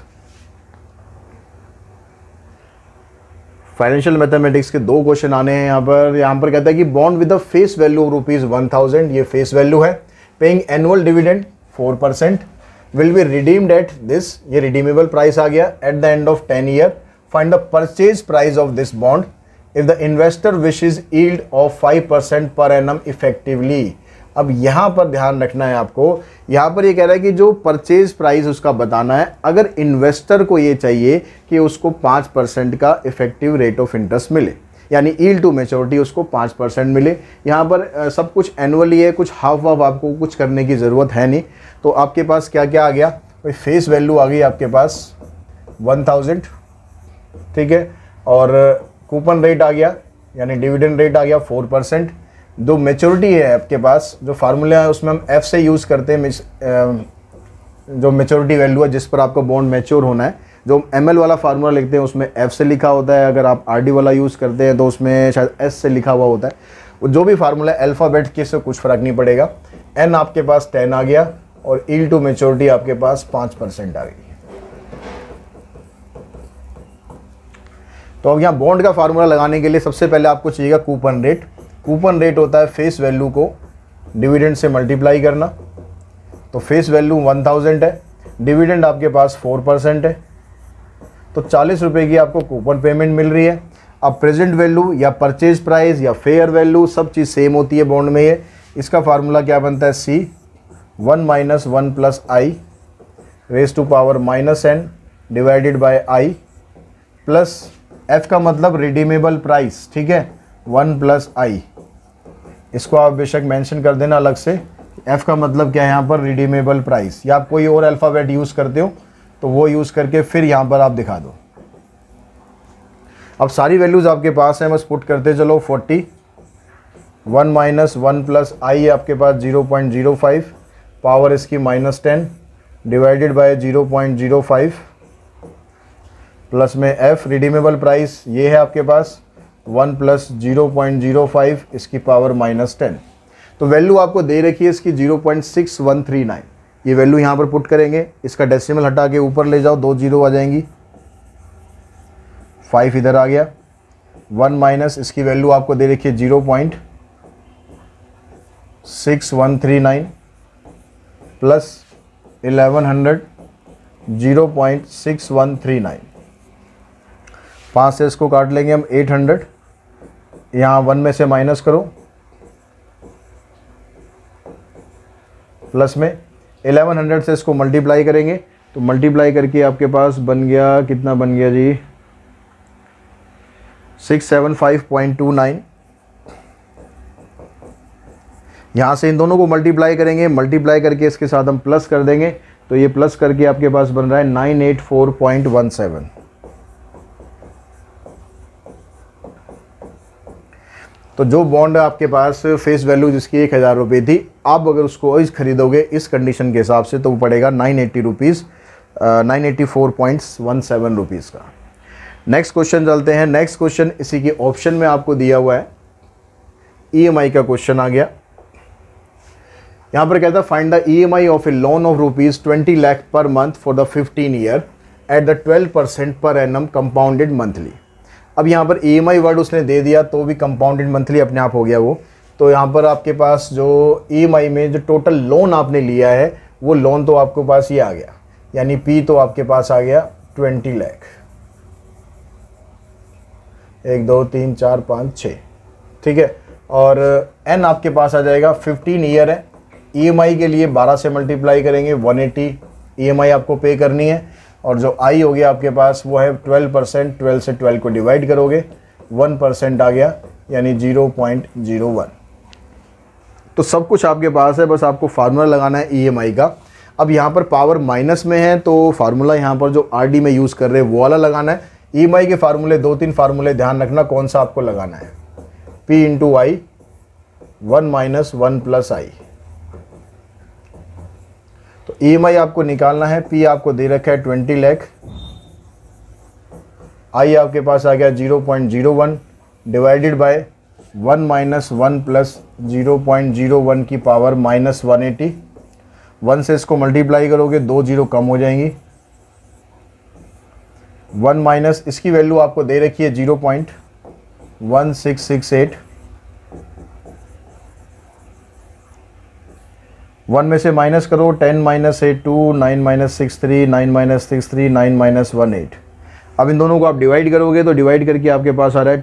फाइनेंशियल मैथमेटिक्स के दो क्वेश्चन आने हैं यहाँ पर कहता है कि bond with the face value of ₹1000, ये फेस वैल्यू है, paying annual dividend 4%, will be redeemed at this, ये रिडीमेबल प्राइस आ गया, at the end of 10 year, find the purchase price of this bond if the investor wishes yield of 5% per annum effectively. अब यहाँ पर ध्यान रखना है आपको, यहाँ पर ये कह रहा है कि जो परचेज प्राइस उसका बताना है, अगर इन्वेस्टर को ये चाहिए कि उसको 5% का इफेक्टिव रेट ऑफ इंटरेस्ट मिले, यानी यील्ड टू मैच्योरिटी उसको 5% मिले। यहाँ पर सब कुछ एनुअली है, कुछ हाफ वाफ आपको कुछ करने की ज़रूरत है नहीं। तो आपके पास क्या क्या आ गया, फेस वैल्यू आ गई आपके पास 1000, ठीक है, और कूपन रेट आ गया यानी डिविडेंड रेट आ गया 4%। जो मेच्योरिटी है आपके पास, जो फार्मूला है उसमें हम एफ से यूज़ करते हैं, जो मेच्योरिटी वैल्यू है जिस पर आपका बॉन्ड मैच्योर होना है, जो एमएल वाला फार्मूला लिखते हैं उसमें एफ से लिखा होता है। अगर आप आरडी वाला यूज़ करते हैं तो उसमें शायद एस से लिखा हुआ होता है। जो भी फार्मूला है अल्फ़ाबेट के से कुछ फ़र्क नहीं पड़ेगा। एन आपके पास 10 आ गया और ईल्ड टू मेच्योरिटी आपके पास 5% आ गई। तो अब यहाँ बॉन्ड का फार्मूला लगाने के लिए सबसे पहले आपको चाहिएगा कूपन रेट। कूपन रेट होता है फेस वैल्यू को डिविडेंड से मल्टीप्लाई करना। तो फेस वैल्यू 1000 है, डिविडेंड आपके पास 4% है, तो 40 रुपये की आपको कूपन पेमेंट मिल रही है। अब प्रेजेंट वैल्यू या परचेज प्राइस या फेयर वैल्यू सब चीज़ सेम होती है बॉन्ड में। ये इसका फार्मूला क्या बनता है, C 1 - 1 + I raise to power -n divided by I plus F का मतलब रिडीमेबल प्राइस, ठीक है, 1 + I। इसको आप बेशक मेंशन कर देना अलग से। F का मतलब क्या है यहाँ पर, रिडीमेबल प्राइस, या आप कोई और अल्फ़ाबेट यूज़ करते हो तो वो यूज़ करके फिर यहाँ पर आप दिखा दो। अब सारी वैल्यूज़ आपके पास हैं, बस पुट करते चलो। 40 1 - 1 + I आपके पास 0.05 पावर इसकी -10 डिवाइडेड बाय 0.05 प्लस में F रिडीमेबल प्राइस ये है आपके पास 1 + 0.05 इसकी पावर -10। तो वैल्यू आपको दे रखी है इसकी 0.6139। ये वैल्यू यहाँ पर पुट करेंगे, इसका डेसिमल हटा के ऊपर ले जाओ, 2 0 आ जाएंगी, 5 इधर आ गया। 1 माइनस इसकी वैल्यू आपको दे रखी है 0.6139 प्लस 1100 0.6139। 5 से इसको काट लेंगे हम 800, यहाँ 1 में से माइनस करो, प्लस में 1100 से इसको मल्टीप्लाई करेंगे, तो मल्टीप्लाई करके आपके पास बन गया, कितना बन गया जी, 675.29। यहाँ से इन दोनों को मल्टीप्लाई करेंगे, मल्टीप्लाई करके इसके साथ हम प्लस कर देंगे, तो ये प्लस करके आपके पास बन रहा है 984.17। तो जो बॉन्ड आपके पास फेस वैल्यू जिसकी 1000 रुपये थी, आप अगर उसको इस खरीदोगे इस कंडीशन के हिसाब से तो वो पड़ेगा 980 रुपीज़, 984.17 रुपीज़ का। नेक्स्ट क्वेश्चन चलते हैं। नेक्स्ट क्वेश्चन इसी के ऑप्शन में आपको दिया हुआ है, EMI का क्वेश्चन आ गया। यहाँ पर कहता है find the EMI of a loan of ₹20 lakh per month for the 15 year at the 12% per annum compounded monthly. अब यहाँ पर EMI वर्ड उसने दे दिया तो भी कंपाउंडेड मंथली अपने आप हो गया वो। तो यहाँ पर आपके पास जो EMI में जो टोटल लोन आपने लिया है वो लोन तो आपके पास ये आ गया, यानी P तो आपके पास आ गया 20 लाख, 1 2 3 4 5 6, ठीक है। और N आपके पास आ जाएगा 15 ईयर है। EMI के लिए 12 से मल्टीप्लाई करेंगे, 180 EMI आपको पे करनी है। और जो I हो गया आपके पास वो है 12%, 12 से 12 को डिवाइड करोगे 1% आ गया, यानी 0.01। तो सब कुछ आपके पास है, बस आपको फार्मूला लगाना है EMI का। अब यहाँ पर पावर माइनस में है तो फार्मूला यहाँ पर जो RD में यूज़ कर रहे हैं वो वाला लगाना है। EMI के फार्मूले 2-3 फार्मूले ध्यान रखना कौन सा आपको लगाना है। P into I 1 minus 1 plus I। तो EMI आपको निकालना है, P आपको दे रखा है 20 लाख, I आपके पास आ गया 0.01 डिवाइडेड बाय 1 माइनस 1 प्लस 0.01 की पावर -180। 1 से इसको मल्टीप्लाई करोगे 2 0 कम हो जाएंगी, 1 माइनस इसकी वैल्यू आपको दे रखी है 0.1668। 1 में से माइनस करो, 10 - 8 2, 9 - 6 3, 9 - 6 3, 9 - 1 8। अब इन दोनों को आप डिवाइड करोगे तो डिवाइड करके आपके पास आ रहा है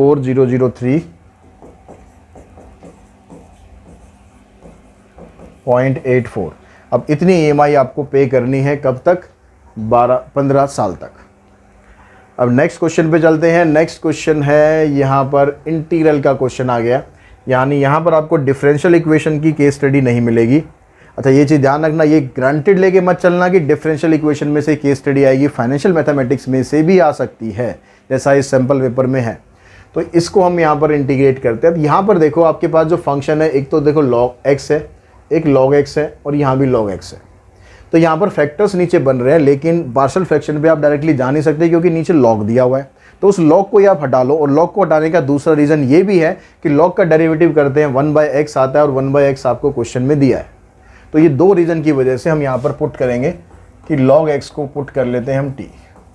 24,003.84। अब इतनी EMI आपको पे करनी है कब तक, 15 साल तक। अब नेक्स्ट क्वेश्चन पे चलते हैं। नेक्स्ट क्वेश्चन है यहाँ पर इंटीग्रल का क्वेश्चन आ गया, यानी यहाँ पर आपको डिफरेंशियल इक्वेशन की केस स्टडी नहीं मिलेगी। अच्छा ये चीज़ ध्यान रखना, ये ग्रांटेड लेके मत चलना कि डिफरेंशियल इक्वेशन में से केस स्टडी आएगी, फाइनेंशियल मैथमेटिक्स में से भी आ सकती है, जैसा इस सैम्पल पेपर में है। तो इसको हम यहाँ पर इंटीग्रेट करते हैं। अब यहाँ पर देखो आपके पास जो फंक्शन है, एक तो देखो log x है, एक log x है और यहाँ भी log x है। तो यहाँ पर फैक्टर्स नीचे बन रहे हैं, लेकिन पार्शियल फ्रैक्शन पे आप डायरेक्टली जा नहीं सकते क्योंकि नीचे log दिया हुआ है। तो उस log को ही आप हटा लो, और log को हटाने का दूसरा रीज़न ये भी है कि log का डेरिवेटिव करते हैं 1/x आता है, और 1/x आपको क्वेश्चन में दिया है। तो ये दो रीज़न की वजह से हम यहाँ पर पुट करेंगे कि log x को पुट कर लेते हैं हम t।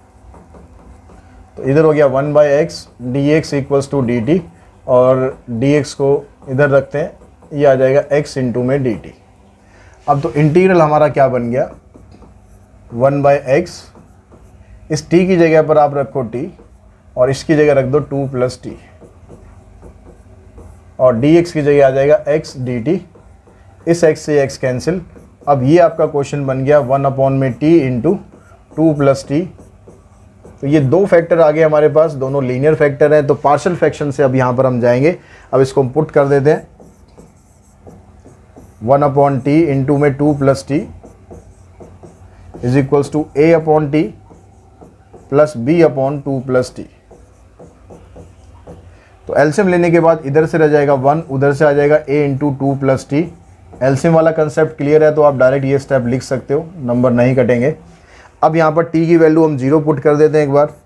तो इधर हो गया 1/x dx equals to dt, और dx को इधर रखते हैं, ये आ जाएगा x इंटू में dt। अब तो इंटीग्रल हमारा क्या बन गया, 1/x, इस t की जगह पर आप रखो t, और इसकी जगह रख दो 2 + t, और dx की जगह आ जाएगा x dt, इस x से x कैंसिल। अब ये आपका क्वेश्चन बन गया 1/t इंटू 2 + t। तो ये दो फैक्टर आ गए हमारे पास, दोनों लीनियर फैक्टर हैं। तो पार्शियल फ्रैक्शन से अब यहाँ पर हम जाएंगे, अब इसको हम पुट कर देते हैं 1/t इंटू में 2 + t is equals to a/t plus b/2 + t। तो एलसीएम लेने के बाद इधर से रह जाएगा 1, उधर से आ जाएगा a इंटू 2 + t। एलसीएम वाला कंसेप्ट क्लियर है तो आप डायरेक्ट ये स्टेप लिख सकते हो, नंबर नहीं कटेंगे। अब यहाँ पर t की वैल्यू हम 0 पुट कर देते हैं एक बार,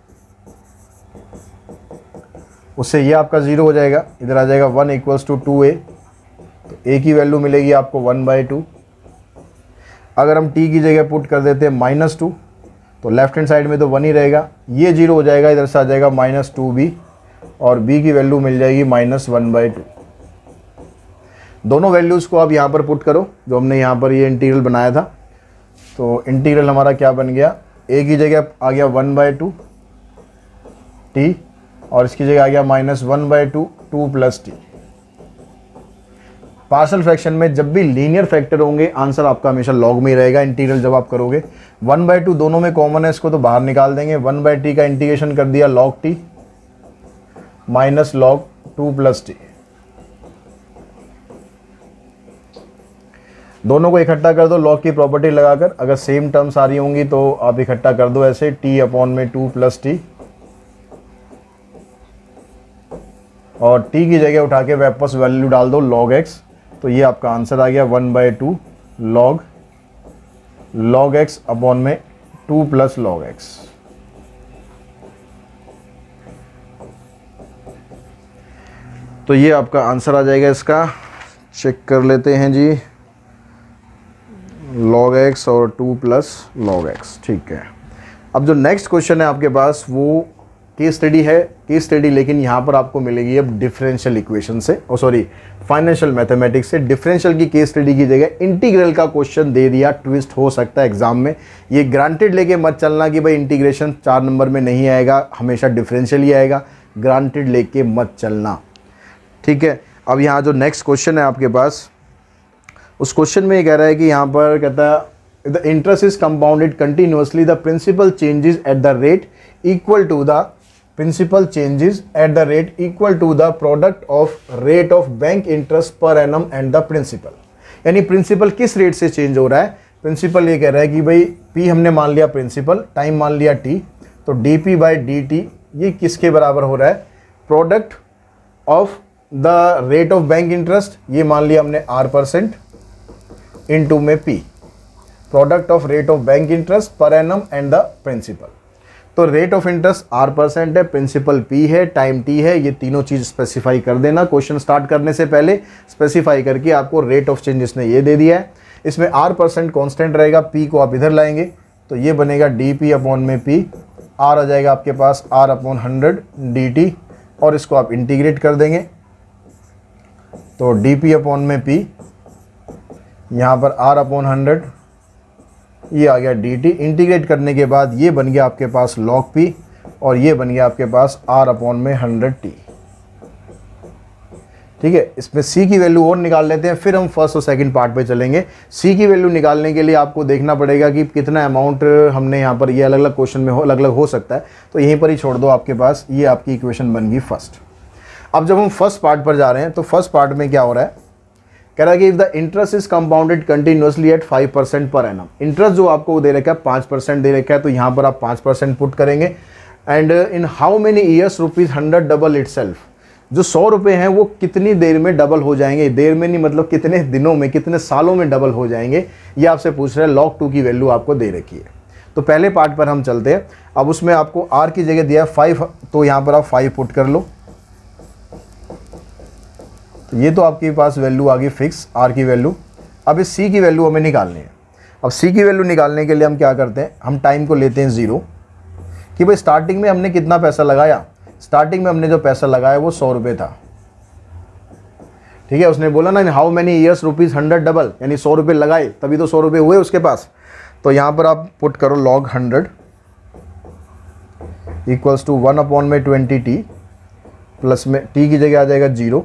उससे ये आपका 0 हो जाएगा, इधर आ जाएगा 1 इक्वल्स टू 2a। तो a की वैल्यू मिलेगी आपको 1/2। अगर हम t की जगह पुट कर देते हैं -2, तो लेफ्ट हैंड साइड में तो 1 ही रहेगा, ये 0 हो जाएगा, इधर से आ जाएगा -2b, और b की वैल्यू मिल जाएगी -1/2। दोनों वैल्यूज़ को आप यहाँ पर पुट करो, जो हमने यहाँ पर ये इंटीग्रल बनाया था। तो इंटीग्रल हमारा क्या बन गया, a की जगह आ गया 1/2 t, और इसकी जगह आ गया -1/2 2 + t। पार्शियल फ्रैक्शन में जब भी लीनियर फैक्टर होंगे, आंसर आपका हमेशा लॉग में ही रहेगा। इंटीग्रल जब आप करोगे 1/2 दोनों में कॉमन है, इसको तो बाहर निकाल देंगे। 1/t का इंटीग्रेशन कर दिया log t -log 2 + t। दोनों को इकट्ठा कर दो लॉग की प्रॉपर्टी लगाकर, अगर सेम टर्म्स आ रही होंगी तो आप इकट्ठा कर दो ऐसे, t/2 + t, और t की जगह उठा के वापस वैल्यू डाल दो log x। तो ये आपका आंसर आ गया 1/2 log x अपॉन में 2 + log x। तो ये आपका आंसर आ जाएगा इसका, चेक कर लेते हैं जी, log x और 2 + log x। ठीक है, अब जो नेक्स्ट क्वेश्चन है आपके पास वो केस स्टडी है, केस स्टडी, लेकिन यहाँ पर आपको मिलेगी अब डिफरेंशियल इक्वेशन से, फाइनेंशियल मैथमेटिक्स से। डिफरेंशियल की केस स्टडी की जगह इंटीग्रल का क्वेश्चन दे दिया, ट्विस्ट हो सकता है एग्जाम में। ये ग्रांटेड लेके मत चलना कि भाई इंटीग्रेशन 4 नंबर में नहीं आएगा, हमेशा डिफरेंशियल ही आएगा, ग्रांटेड लेके मत चलना। ठीक है, अब यहाँ जो नेक्स्ट क्वेश्चन है आपके पास, उस क्वेश्चन में ये कह रहा है कि यहाँ पर कहता है the interest is compounded continuously, the principal changes at the rate equal to the product of rate of bank interest per annum and the principal. यानी प्रिंसिपल किस रेट से चेंज हो रहा है। प्रिंसिपल ये कह रहा है कि भाई p हमने मान लिया प्रिंसिपल, टाइम मान लिया t, तो dp/dt ये किसके बराबर हो रहा है, product of the rate of bank interest, ये मान लिया हमने r% इंटू में p, product of rate of bank interest per annum and the principal. तो रेट ऑफ इंटरेस्ट r% है, प्रिंसिपल p है, टाइम t है, ये तीनों चीज़ स्पेसिफाई कर देना। क्वेश्चन स्टार्ट करने से पहले स्पेसिफाई करके आपको रेट ऑफ चेंज इसने ये दे दिया है। इसमें r% कांस्टेंट रहेगा, p को आप इधर लाएंगे तो ये बनेगा dp/p, r आ जाएगा आपके पास r/100 dt, और इसको आप इंटीग्रेट कर देंगे तो dp/p, यहाँ पर r/100 ये आ गया dt। इंटीग्रेट करने के बाद ये बन गया आपके पास log p, और ये बन गया आपके पास r/100t। ठीक है, इसमें c की वैल्यू और निकाल लेते हैं, फिर हम फर्स्ट और सेकंड पार्ट पे चलेंगे। c की वैल्यू निकालने के लिए आपको देखना पड़ेगा कि कितना अमाउंट हमने यहाँ पर, ये अलग अलग क्वेश्चन में अलग अलग हो सकता है, तो यहीं पर ही छोड़ दो आपके पास। ये आपकी इक्वेशन बन गई फर्स्ट। अब जब हम फर्स्ट पार्ट पर जा रहे हैं तो फर्स्ट पार्ट में क्या हो रहा है, कह रहा है कि if the interest is compounded continuously at 5% per annum. Interest जो आपको दे रखा है 5% दे रखा है, तो यहाँ पर आप 5% पुट करेंगे। And in how many years rupees 100 double itself, जो 100 रुपये हैं वो कितनी देर में डबल हो जाएंगे, देर में नहीं मतलब कितने दिनों में, कितने सालों में डबल हो जाएंगे, ये आपसे पूछ रहे हैं। log 2 की वैल्यू आपको दे रखी है। तो पहले पार्ट पर हम चलते हैं। अब उसमें आपको r की जगह दिया है 5, तो यहाँ पर आप 5 पुट कर लो। तो ये तो आपके पास वैल्यू आ गई फिक्स r की वैल्यू। अब इस c की वैल्यू हमें निकालनी है। अब c की वैल्यू निकालने के लिए हम क्या करते हैं, हम टाइम को लेते हैं 0, कि भाई स्टार्टिंग में हमने कितना पैसा लगाया। स्टार्टिंग में हमने जो पैसा लगाया वो 100 रुपये था, ठीक है। उसने बोला ना how many years rupees 100 double, यानी 100 रुपये लगाए तभी तो 100 रुपये हुए उसके पास। तो यहाँ पर आप पुट करो log 100 equals to 1/20t, plus में t की जगह आ जाएगा 0,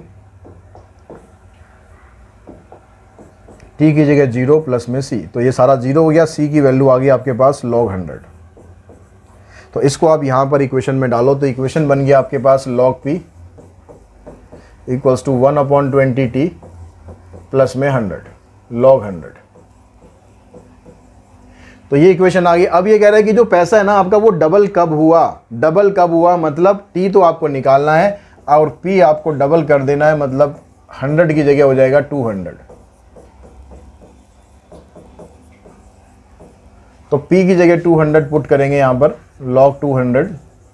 t की जगह 0 प्लस में c, तो ये सारा 0 हो गया। c की वैल्यू आ गई आपके पास log 100। तो इसको आप यहाँ पर इक्वेशन में डालो, तो इक्वेशन बन गया आपके पास log p equals to 1/20t plus में 100 log 100। तो ये इक्वेशन आ गई। अब ये कह रहा है कि जो पैसा है ना आपका वो डबल कब हुआ, डबल कब हुआ मतलब t तो आपको निकालना है और p आपको डबल कर देना है, मतलब 100 की जगह हो जाएगा 200। तो p की जगह 200 पुट करेंगे यहाँ पर log 200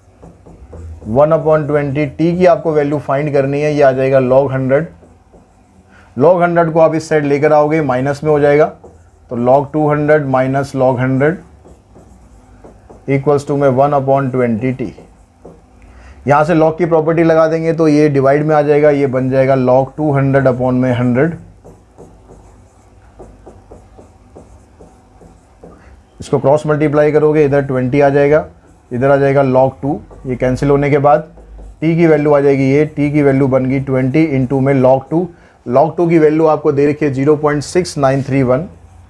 1/20, t की आपको वैल्यू फाइंड करनी है, ये आ जाएगा log 100। log 100 को आप इस साइड लेकर आओगे माइनस में हो जाएगा, तो log 200 minus log 100 equals to में 1/20t। यहाँ से log की प्रॉपर्टी लगा देंगे तो ये डिवाइड में आ जाएगा, ये बन जाएगा log 200/100। इसको क्रॉस मल्टीप्लाई करोगे, इधर 20 आ जाएगा, इधर आ जाएगा log 2। ये कैंसिल होने के बाद t की वैल्यू आ जाएगी, ये t की वैल्यू बन गई 20 इंटू में log 2। log 2 की वैल्यू आपको दे रखी है 0.6931।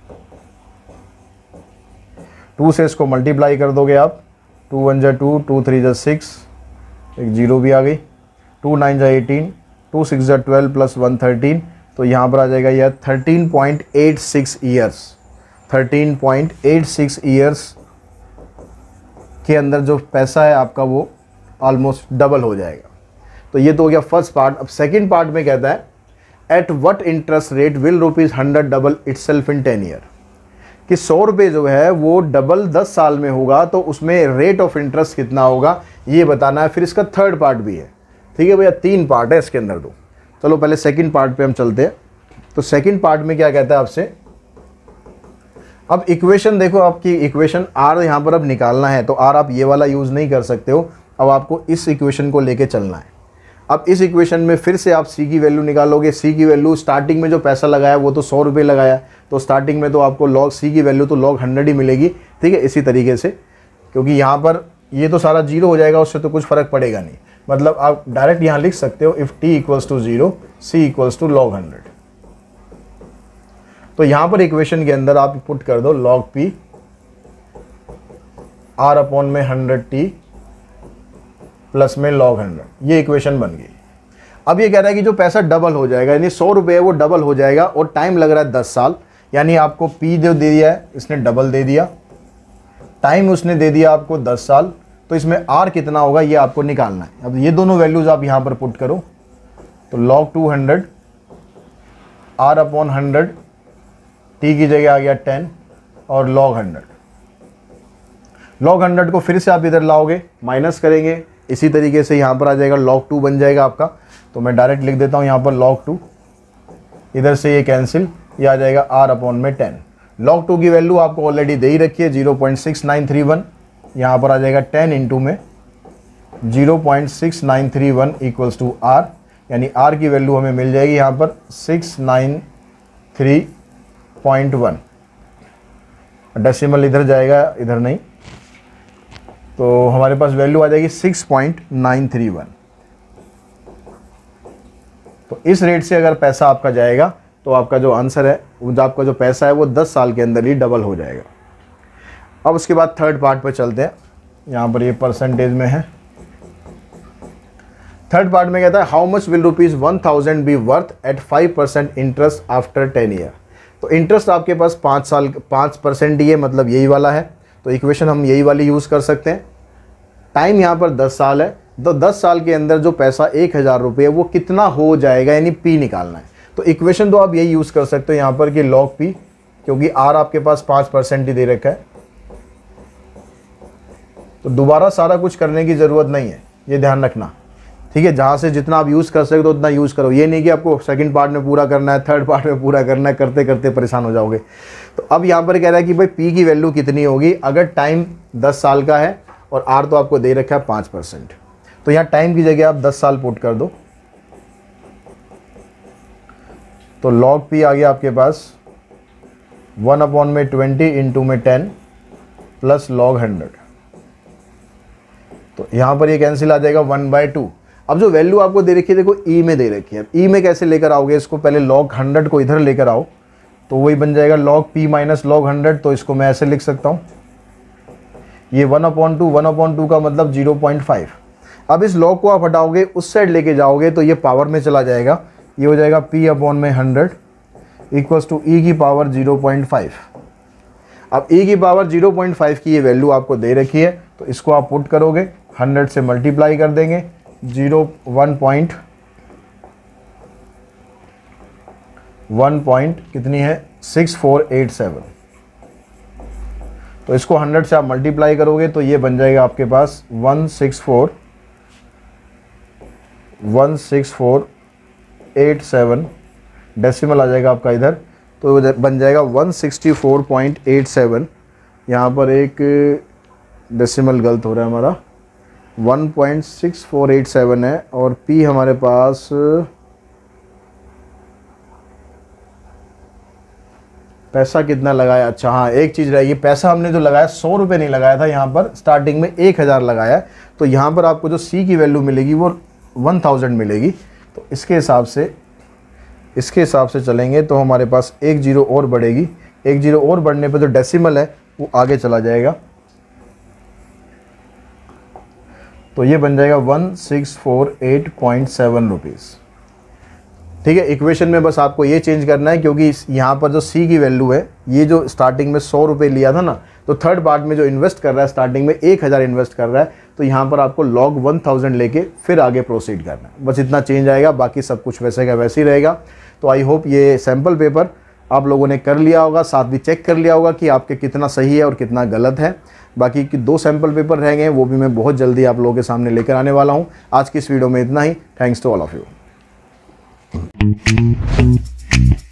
2 से इसको मल्टीप्लाई कर दोगे आप, 2 1 जा 2, 2 3 जा 6, एक 0 भी आ गई, 2 9 जा 18, 2 6 जा 12 प्लस 1 13। तो यहाँ पर आ जाएगा यह 13.86 ईयर्स। 13.86 ईयर्स के अंदर जो पैसा है आपका वो ऑलमोस्ट डबल हो जाएगा। तो ये तो हो गया फर्स्ट पार्ट। अब सेकंड पार्ट में कहता है at what interest rate will rupees 100 double itself in 10 year, कि 100 रुपये जो है वो डबल 10 साल में होगा, तो उसमें रेट ऑफ इंटरेस्ट कितना होगा ये बताना है। फिर इसका थर्ड पार्ट भी है, ठीक है भैया, 3 पार्ट है इसके अंदर। तो चलो पहले सेकंड पार्ट पे हम चलते हैं। तो सेकंड पार्ट में क्या कहता है आपसे, अब इक्वेशन देखो, आपकी इक्वेशन r यहाँ पर अब निकालना है, तो r आप ये वाला यूज़ नहीं कर सकते हो, अब आपको इस इक्वेशन को लेके चलना है। अब इस इक्वेशन में फिर से आप c की वैल्यू निकालोगे। c की वैल्यू स्टार्टिंग में जो पैसा लगाया वो तो 100 रुपये लगाया, तो स्टार्टिंग में तो आपको log c की वैल्यू तो log 100 ही मिलेगी, ठीक है। इसी तरीके से, क्योंकि यहाँ पर ये तो सारा 0 हो जाएगा, उससे तो कुछ फ़र्क पड़ेगा नहीं, मतलब आप डायरेक्ट यहाँ लिख सकते हो if t equals to 0 c equals to log 100। तो यहाँ पर इक्वेशन के अंदर आप पुट कर दो log p r/100t प्लस में log 100, ये इक्वेशन बन गई। अब ये कह रहा है कि जो पैसा डबल हो जाएगा, यानी 100 रुपये है वो डबल हो जाएगा, और टाइम लग रहा है 10 साल, यानी आपको p जो दे दिया है इसने डबल दे दिया, टाइम उसने दे दिया आपको 10 साल, तो इसमें r कितना होगा ये आपको निकालना है। अब ये दोनों वैल्यूज़ आप यहाँ पर पुट करो, तो log 200 r/100 t की जगह आ गया 10 और log 100। log 100 को फिर से आप इधर लाओगे, माइनस करेंगे, इसी तरीके से यहाँ पर आ जाएगा log 2 बन जाएगा आपका। तो मैं डायरेक्ट लिख देता हूँ यहाँ पर log 2, इधर से ये कैंसिल, ये आ जाएगा r/10। log 2 की वैल्यू आपको ऑलरेडी दे ही रखी है 0.6931, यहाँ पर आ जाएगा 10 इंटू में 0.6931 इक्वल्स टू r, यानी r की वैल्यू हमें मिल जाएगी यहाँ पर 693.1। डेसिमल इधर जाएगा, इधर नहीं, तो हमारे पास वैल्यू आ जाएगी 6.931। तो इस रेट से अगर पैसा आपका जाएगा तो आपका जो आंसर है, जो आपका जो पैसा है वो 10 साल के अंदर ही डबल हो जाएगा। अब उसके बाद थर्ड पार्ट पर चलते हैं, यहाँ पर ये परसेंटेज में है। थर्ड पार्ट में कहता है how much will rupees 1000 be worth at 5% interest after 10 year. तो इंटरेस्ट आपके पास 5% ही है, मतलब यही वाला है, तो इक्वेशन हम यही वाली यूज़ कर सकते हैं। टाइम यहाँ पर 10 साल है, तो 10 साल के अंदर जो पैसा 1000 रुपये वो कितना हो जाएगा, यानी पी निकालना है। तो इक्वेशन तो आप यही यूज़ कर सकते हो यहाँ पर कि लॉग पी, क्योंकि आर आपके पास 5% ही दे रखा है, तो दोबारा सारा कुछ करने की ज़रूरत नहीं है, ये ध्यान रखना, ठीक है। जहाँ से जितना आप यूज़ कर सकते हो उतना यूज़ करो, ये नहीं कि आपको सेकंड पार्ट में पूरा करना है, थर्ड पार्ट में पूरा करना है, करते करते परेशान हो जाओगे। तो अब यहाँ पर कह रहा है कि भाई पी की वैल्यू कितनी होगी अगर टाइम 10 साल का है और आर तो आपको दे रखा है 5%। तो यहाँ टाइम की जगह आप 10 साल पुट कर दो, तो लॉग पी आ गया आपके पास 1/20 इंटू में 10 प्लस log 100। तो यहाँ पर ये कैंसिल आ जाएगा 1/2। अब जो वैल्यू आपको दे रखी है देखो ई में दे रखी है, ई में कैसे लेकर आओगे इसको, पहले log 100 को इधर लेकर आओ, तो वही बन जाएगा log p माइनस log 100। तो इसको मैं ऐसे लिख सकता हूँ, ये 1/2 का मतलब 0.5। अब इस log को आप हटाओगे, उस साइड लेके जाओगे तो ये पावर में चला जाएगा, ये हो जाएगा p/100 इक्वल्स टू e की पावर 0.5। अब e की पावर 0.5 की ये वैल्यू आपको दे रखी है, तो इसको आप पुट करोगे, 100 से मल्टीप्लाई कर देंगे, 1 कितनी है 6487। तो इसको 100 से आप मल्टीप्लाई करोगे तो ये बन जाएगा आपके पास 16487, डेसिमल आ जाएगा आपका इधर, तो बन जाएगा 164.87। यहाँ पर एक डेसिमल गलत हो रहा है हमारा, 1.6487 है, और p हमारे पास पैसा कितना लगाया, अच्छा हाँ एक चीज़ रहेगी, पैसा हमने जो लगाया 100 रुपये नहीं लगाया था, यहाँ पर स्टार्टिंग में 1000 लगाया, तो यहाँ पर आपको जो c की वैल्यू मिलेगी वो 1000 मिलेगी। तो इसके हिसाब से चलेंगे तो हमारे पास एक जीरो और बढ़ेगी, एक जीरो और बढ़ने पर जो डेसिमल है वो आगे चला जाएगा, तो ये बन जाएगा 1648.7 रुपीज़, ठीक है। इक्वेशन में बस आपको ये चेंज करना है, क्योंकि यहाँ पर जो सी की वैल्यू है, ये जो स्टार्टिंग में 100 रुपये लिया था ना, तो थर्ड पार्ट में जो इन्वेस्ट कर रहा है स्टार्टिंग में 1000 इन्वेस्ट कर रहा है, तो यहाँ पर आपको log 1000 लेके फिर आगे प्रोसीड करना है, बस इतना चेंज आएगा, बाकी सब कुछ वैसे का वैसे ही रहेगा। तो आई होप ये सैम्पल पेपर आप लोगों ने कर लिया होगा, साथ भी चेक कर लिया होगा कि आपके कितना सही है और कितना गलत है। बाकी की 2 सैम्पल पेपर रह गए, वो भी मैं बहुत जल्दी आप लोगों के सामने लेकर आने वाला हूँ। आज की इस वीडियो में इतना ही। Thanks to all of you.